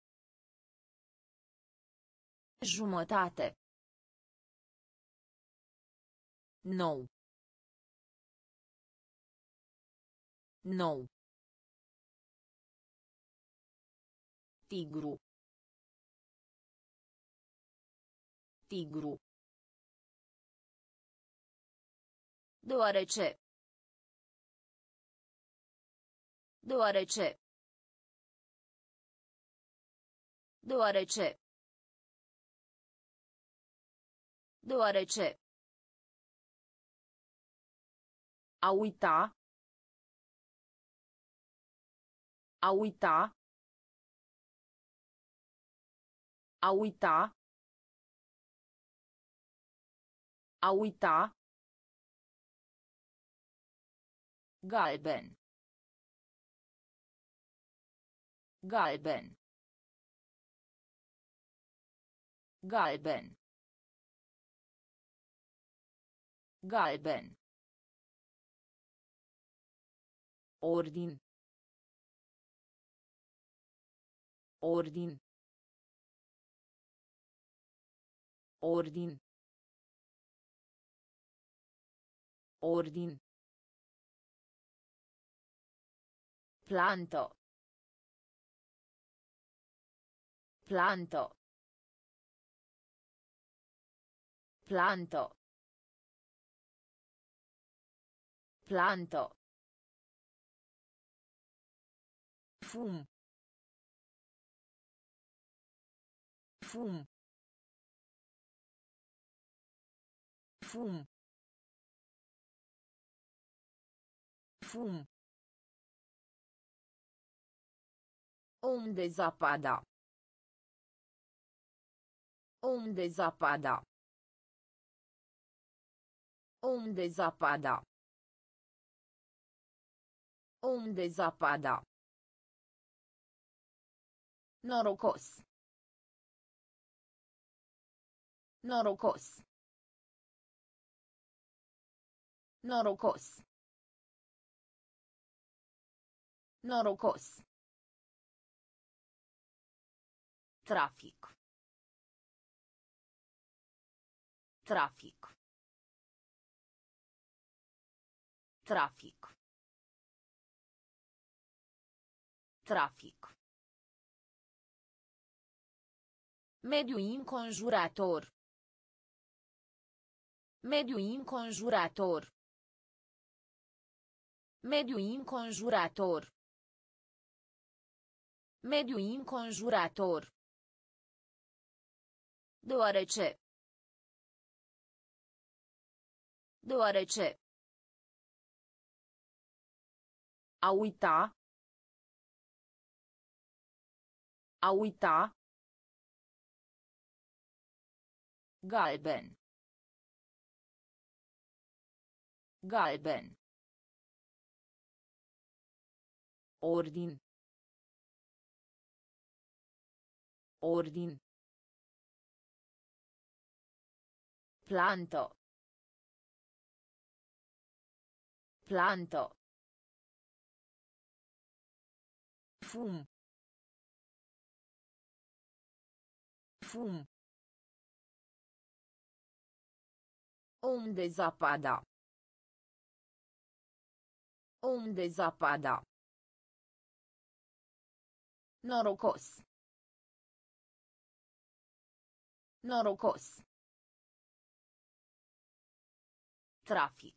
Jumătate. Nou. Nou. Tigru. Tigru. Deoarece. Deoarece. Deoarece. Deoarece. A uita. A uita. A uita. A uita. Galben. Galben. Galben. Galben. Ordin. Ordin. Ordin. Ordin. Planto. Planto. Planto. Planto. Fum. Fum. Fum. Fum. Unde zapada. Unde zapada. Unde zapada. Unde zapada. Norocos. Norocos. Norocos. Norocos. Trafic. Trafic. Trafic. Trafic. Mediu înconjurător. Mediu înconjurător. Mediu înconjurător. Mediu înconjurător. Deoarece. Deoarece. A uita. A uita. Galben. Galben. Ordin. Ordin. Planto. Planto. Fum. Fum. Unde zapada. Unde zapada. Norocos. Norocos. Trafic.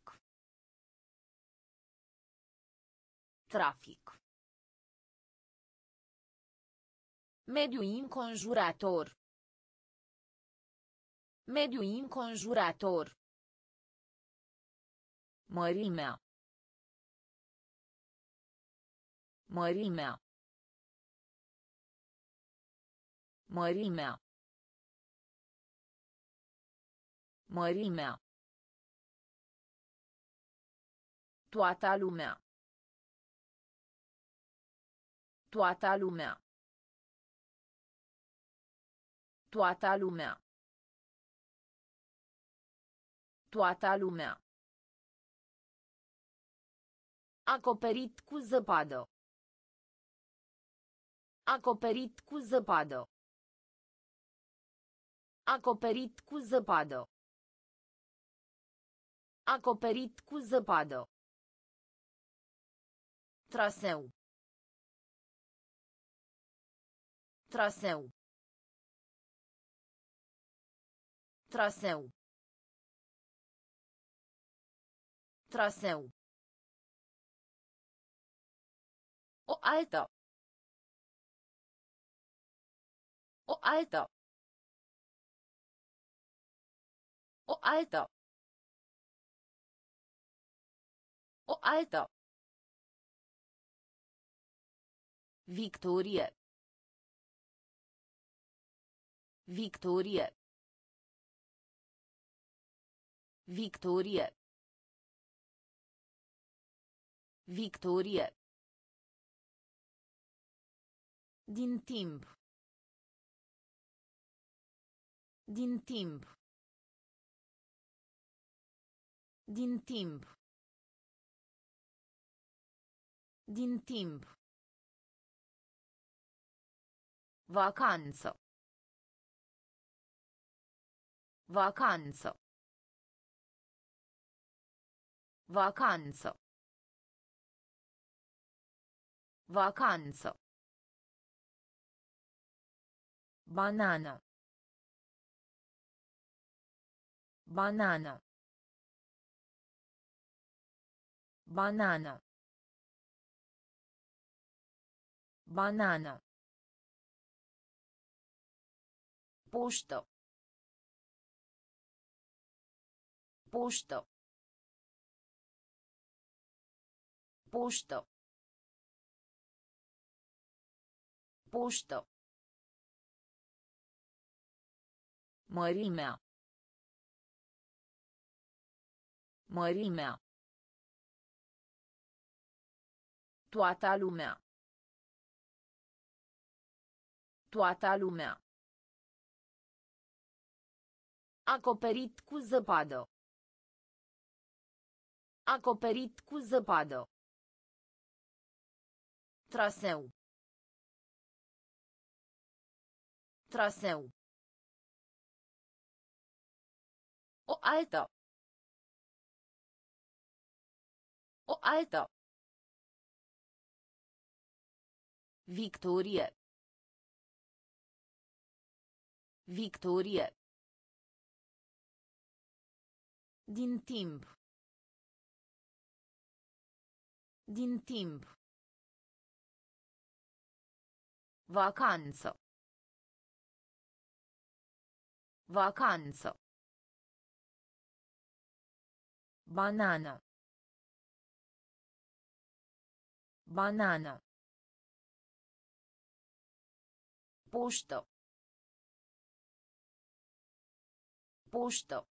Trafic. Mediu înconjurător. Mediu înconjurător. Mărimea. Mărimea. Mărimea. Mărimea. Toată lumea. Toată lumea. Toată lumea. Toată lumea. Acoperit cu zăpadă. Acoperit cu zăpadă. Acoperit cu zăpadă. Acoperit cu zăpadă. Traseu. Traseu. Traseu. Traseu. O altă. O altă. O altă. O altă. Victorie. Victorie. Victorie. Victorie. Din timp. Din timp. Din timp. Din timp. Vacanță. Vacanță. Vacanță. Vacanță. Banană. Banană. Banană. Banană. Poștă. Poștă. Poștă. Poștă. Mărimea. Mărimea. Toată lumea. Toată lumea. Acoperit cu zăpadă. Acoperit cu zăpadă. Traseu. Traseu. O altă. O altă. Victorie. Victorie. Din timp. Din timp. Vacanță. Vacanță. Banană. Banană. Poștă. Poștă.